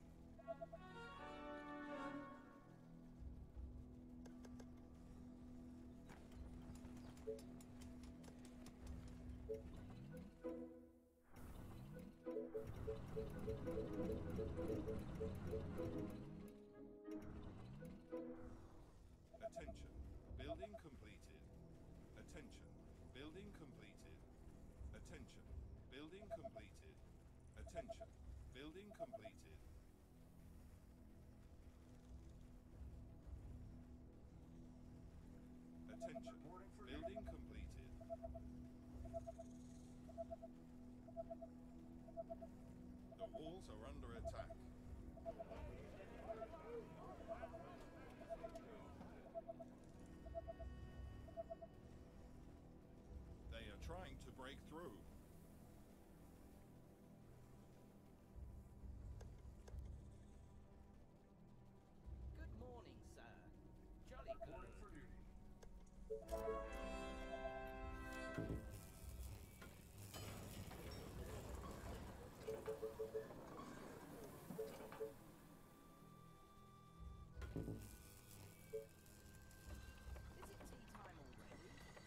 Attention. Building completed. Attention. Building completed. Attention. Building completed. Attention. Building completed. Attention. Reporting for duty. Building completed. The walls are under attack. They are trying to break through. Good morning, sir. Jolly good. Reporting for duty. Is it tea time already?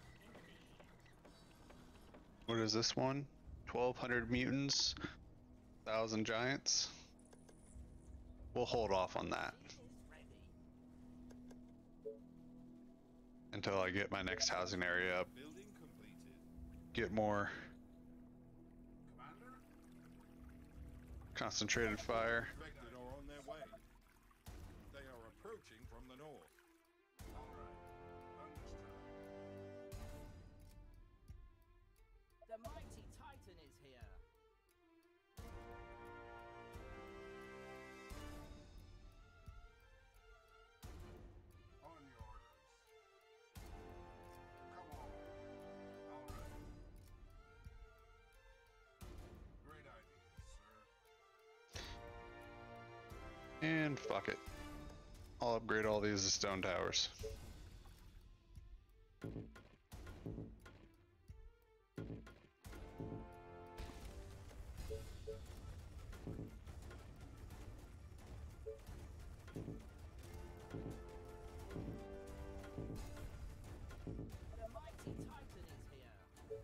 Indeed. What is this one? 1,200 mutants, 1,000 giants. We'll hold off on that Machine is ready. until I get my next housing area up. Building completed. Get more Commander? concentrated fire. Infected are on their way. They are approaching from the north. All right. Understood. The mighty Titan is here. On your orders. Come on. All right. Great idea, sir. And fuck it. I'll upgrade all these to stone towers. The mighty Titan is here.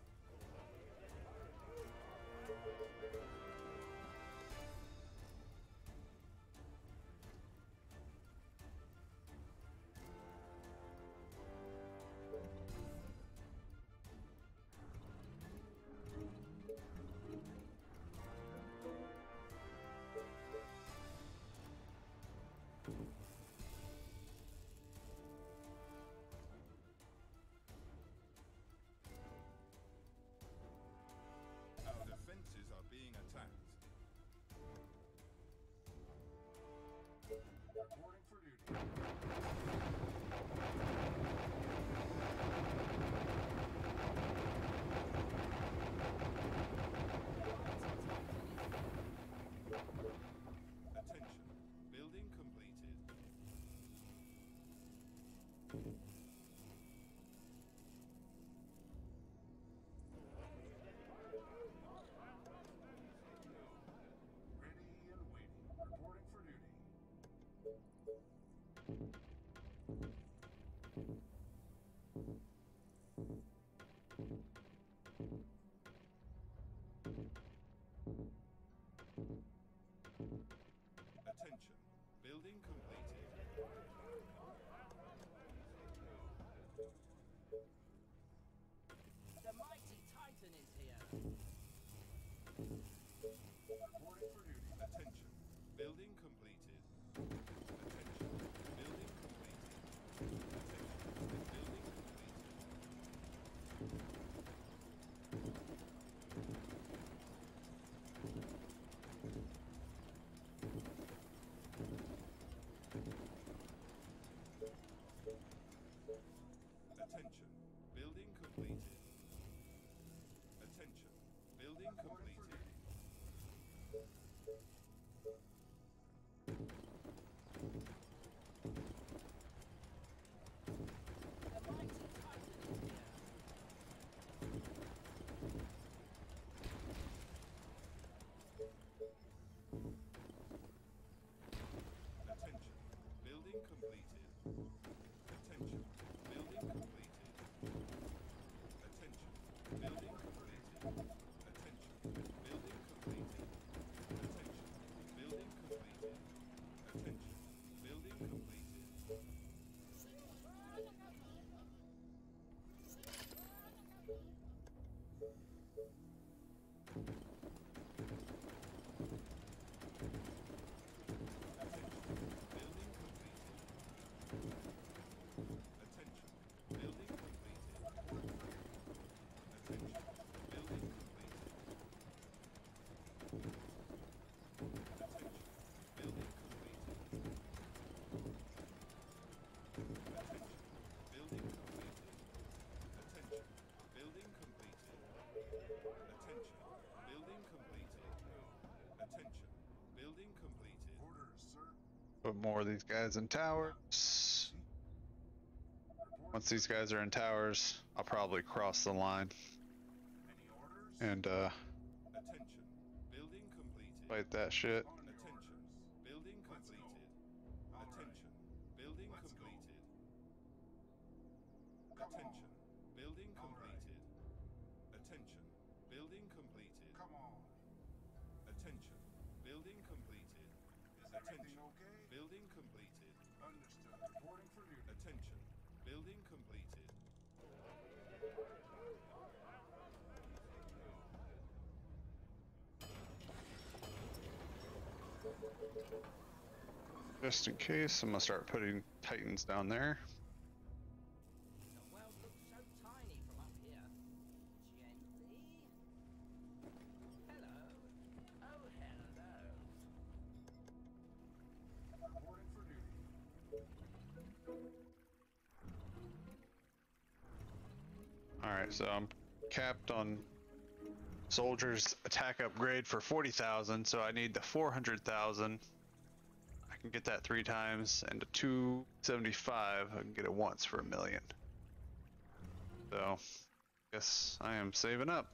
Our defenses are being attacked. Reporting for duty. Attention. Building completed. Ready and waiting. Reporting for duty. Attention. Building completed. The mighty Titan is here. Reporting for duty. Attention. Building completed. Attention. Building completed. Attention. Building completed. Building completed. The mighty Titan is here. Attention. Building completed. Attention. Building completed. Attention. Building completed. Attention. Building completed. Attention. Building completed. Attention. Building completed. Orders, sir. Put more of these guys in towers. Once these guys are in towers, I'll probably cross the line Any orders? and Attention. Building completed. fight that shit. On your Attention. orders. Building Let's go. completed. All right. Attention. Building Let's go. completed. Come on. Attention. Building All right. completed. Attention. Building completed. Come on. Attention. Building completed. Is everything Attention. okay? Building completed. Understood. Reporting for duty. Attention. Building completed. Just in case, I'm gonna start putting Titans down there. The world looks so tiny from up here. Gently. Hello. Oh, hello. Reporting for duty. Alright, so I'm capped on soldiers attack upgrade for 40,000, so I need the 400,000. I can get that 3 times, and the 275, I can get it once for 1,000,000. So, guess I am saving up.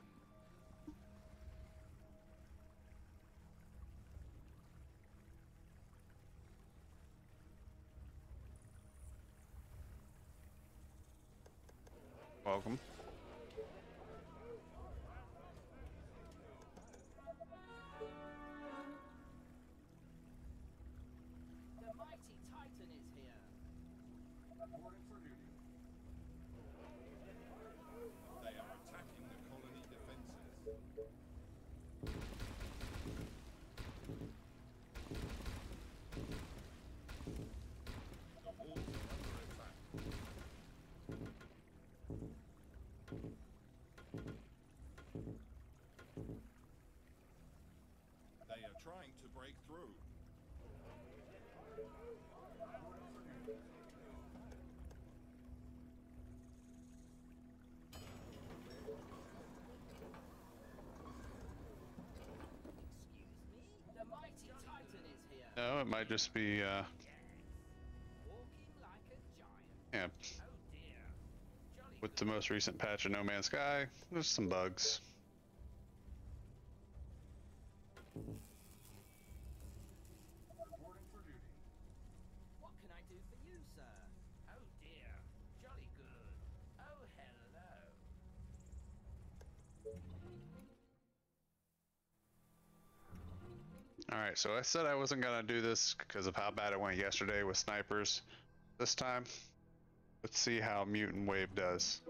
Welcome. The mighty Titan is here. Reporting for duty. They are attacking the colony defenses. The walls are under attack. They are trying to break through. Excuse me. The mighty Titan is here. No, it might just be, Walking like a giant. yeah, Oh dear. Jolly with the most recent patch of No Man's Sky, there's some bugs. Reporting for duty. What can I do for you, sir? Oh dear. Jolly good. Oh, hello. Alright, so I said I wasn't gonna do this because of how bad it went yesterday with snipers. This time, let's see how Mutant Wave does.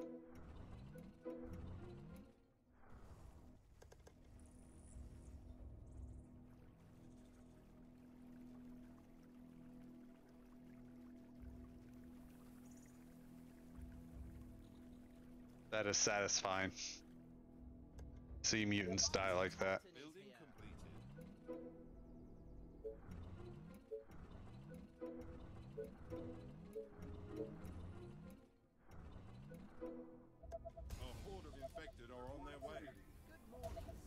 That is satisfying. See mutants die like that. Titan is Building here. completed. A horde of infected are on their way. Good morning,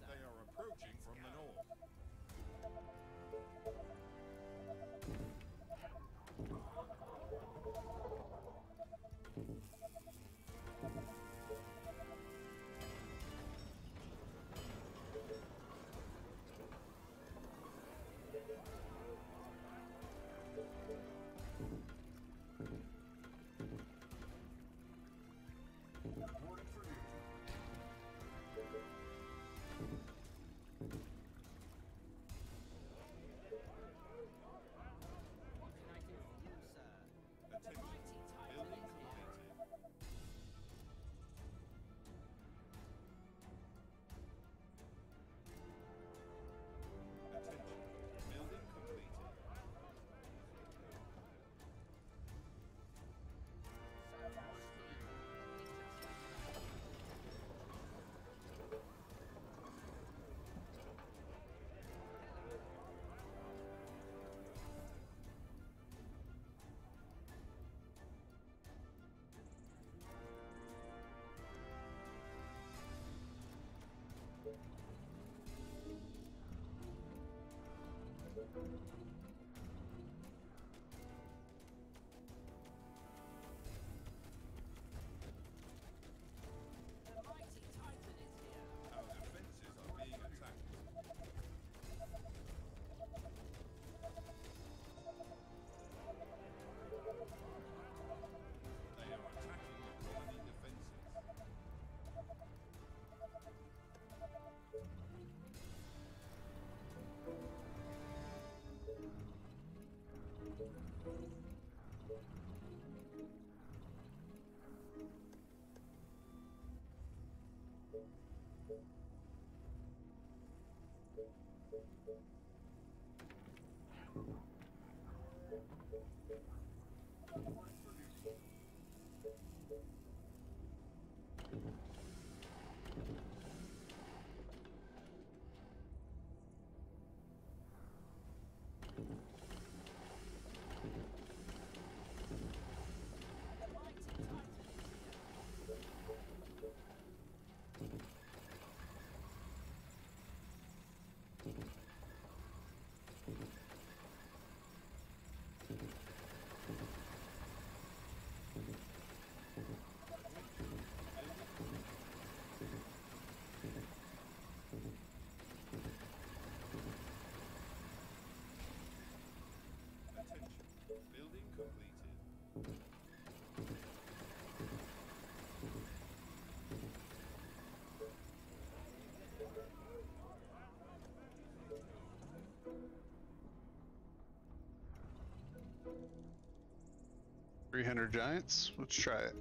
Attention. Building completed. $300 giants. Let's try it.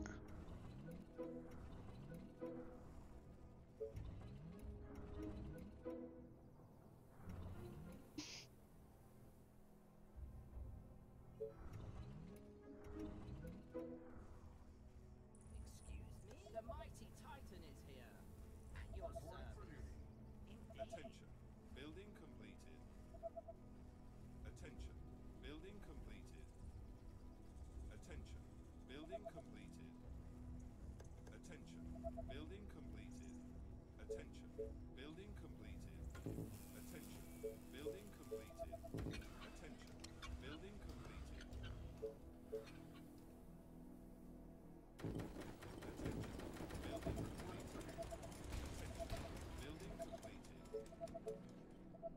Excuse me? The mighty Titan is here. At your service. Indeed. Attention. Building completed. Attention. Building completed. Attention. Building completed. Attention. Building completed. Attention. Building completed. Attention. Building completed. Attention. Building completed. Attention. Building completed. Attention. Building completed.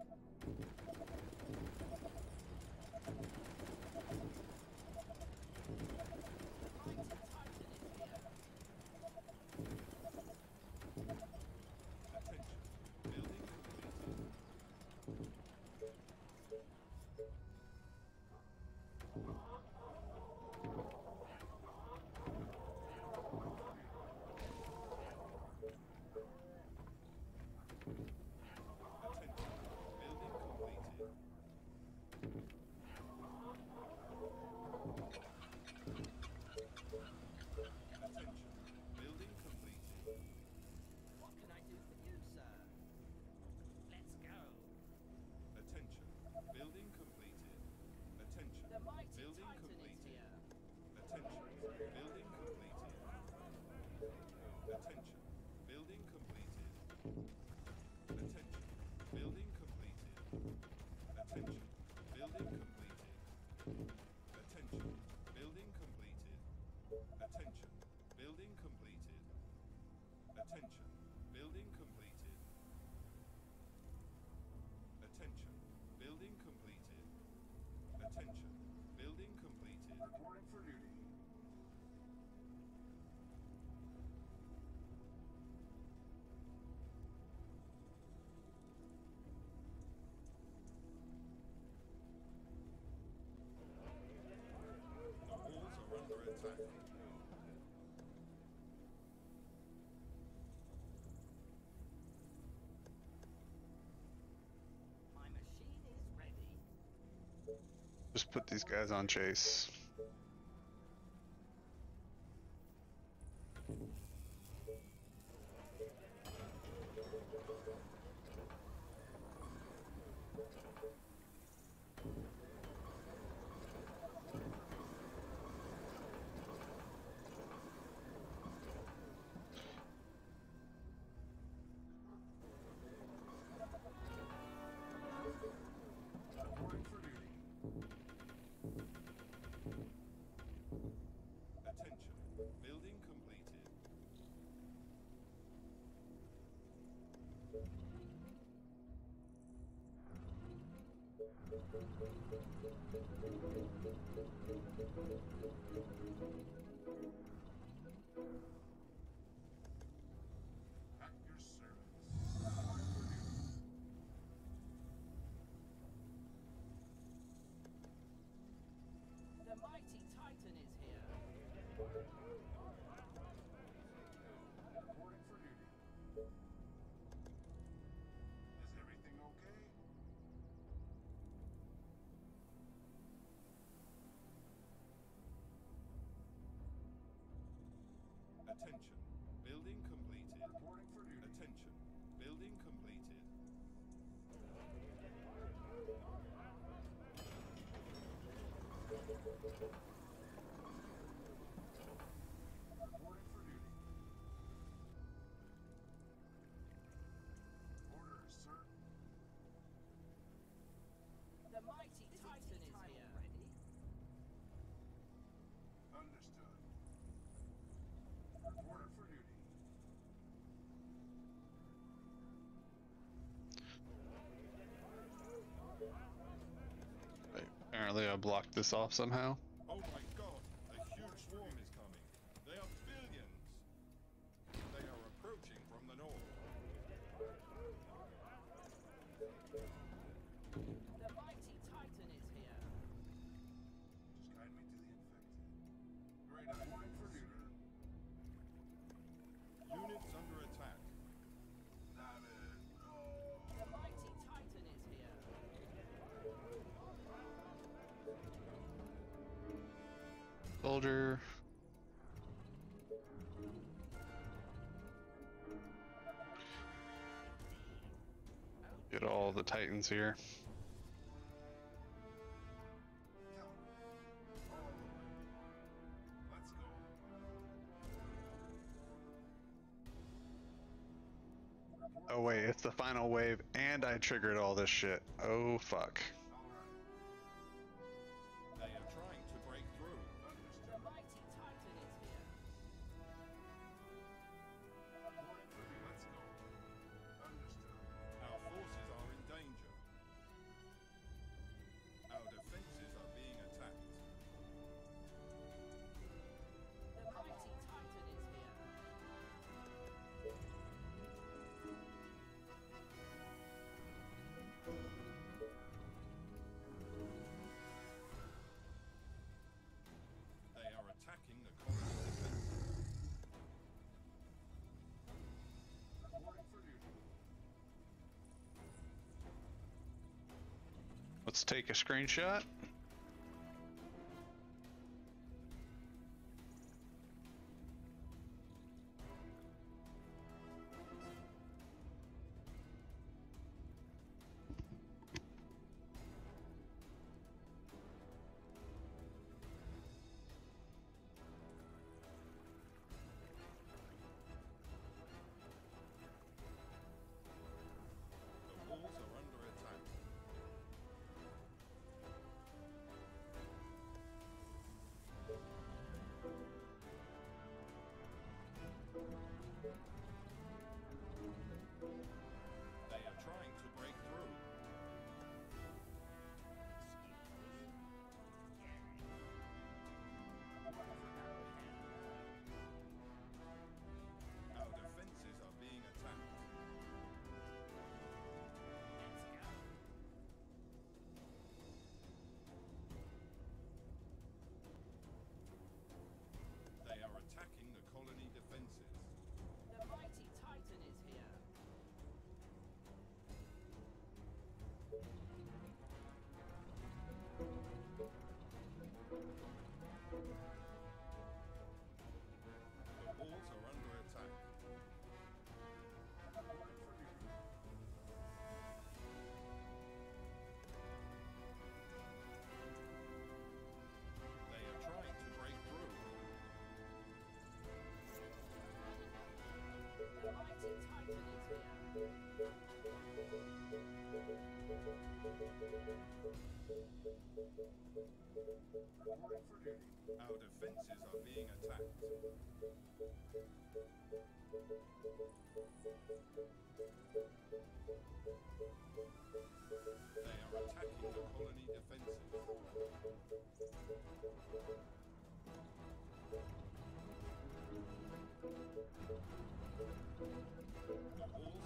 Attention. Building completed. Attention. Building completed. Attention. Building completed. What can I do for you, sir? Let's go. Attention. Building completed. Attention. The mighty Building Titan is completed. here. Attention. Building completed. Attention. Building completed. Attention. Building completed. Attention. Building completed. Attention. Building completed. Attention. Building completed. Attention. Building completed. Attention. Building completed. Attention. Building completed. Reporting for duty. The walls are under attack. My machine is ready. Just put these guys on chase. Reporting for duty. Attention. Building completed. At your service. Reporting for duty. The mighty Titan is here. Reporting for duty. Is everything okay? Attention. Building completed. Reporting for duty. Attention. Building completed. Reporting for duty. Orders, sir. The mighty Titan is here. Ready? Understood. Reporting for duty. Apparently I blocked this off somehow. Oh my god, a huge swarm is coming. They are billions. They are approaching from the north. The mighty Titan is here. Just guide me to the infected. Great. Reporting for duty. Units under attack. David. The mighty Titan is here. Soldier. Get all the Titans here. Let's go. Oh wait, it's the final wave and I triggered all this shit. Oh fuck. All right. They are trying to break through. The mighty Titan is here. Reporting for duty. Let's go. Understood. Our forces are in danger. Our defenses are being attacked. The mighty Titan is here. They are attacking the colony defenses. Reporting for duty. Let's take a screenshot. The walls are under attack. They are trying to break through. Our defenses are being attacked. They are attacking the colony defenses. The mighty Titan is here. The walls are under attack. Reporting for duty. They are trying to break through. The mighty Titan is here. Reporting for duty. Our defenses are being attacked. They are attacking the colony defenses. The walls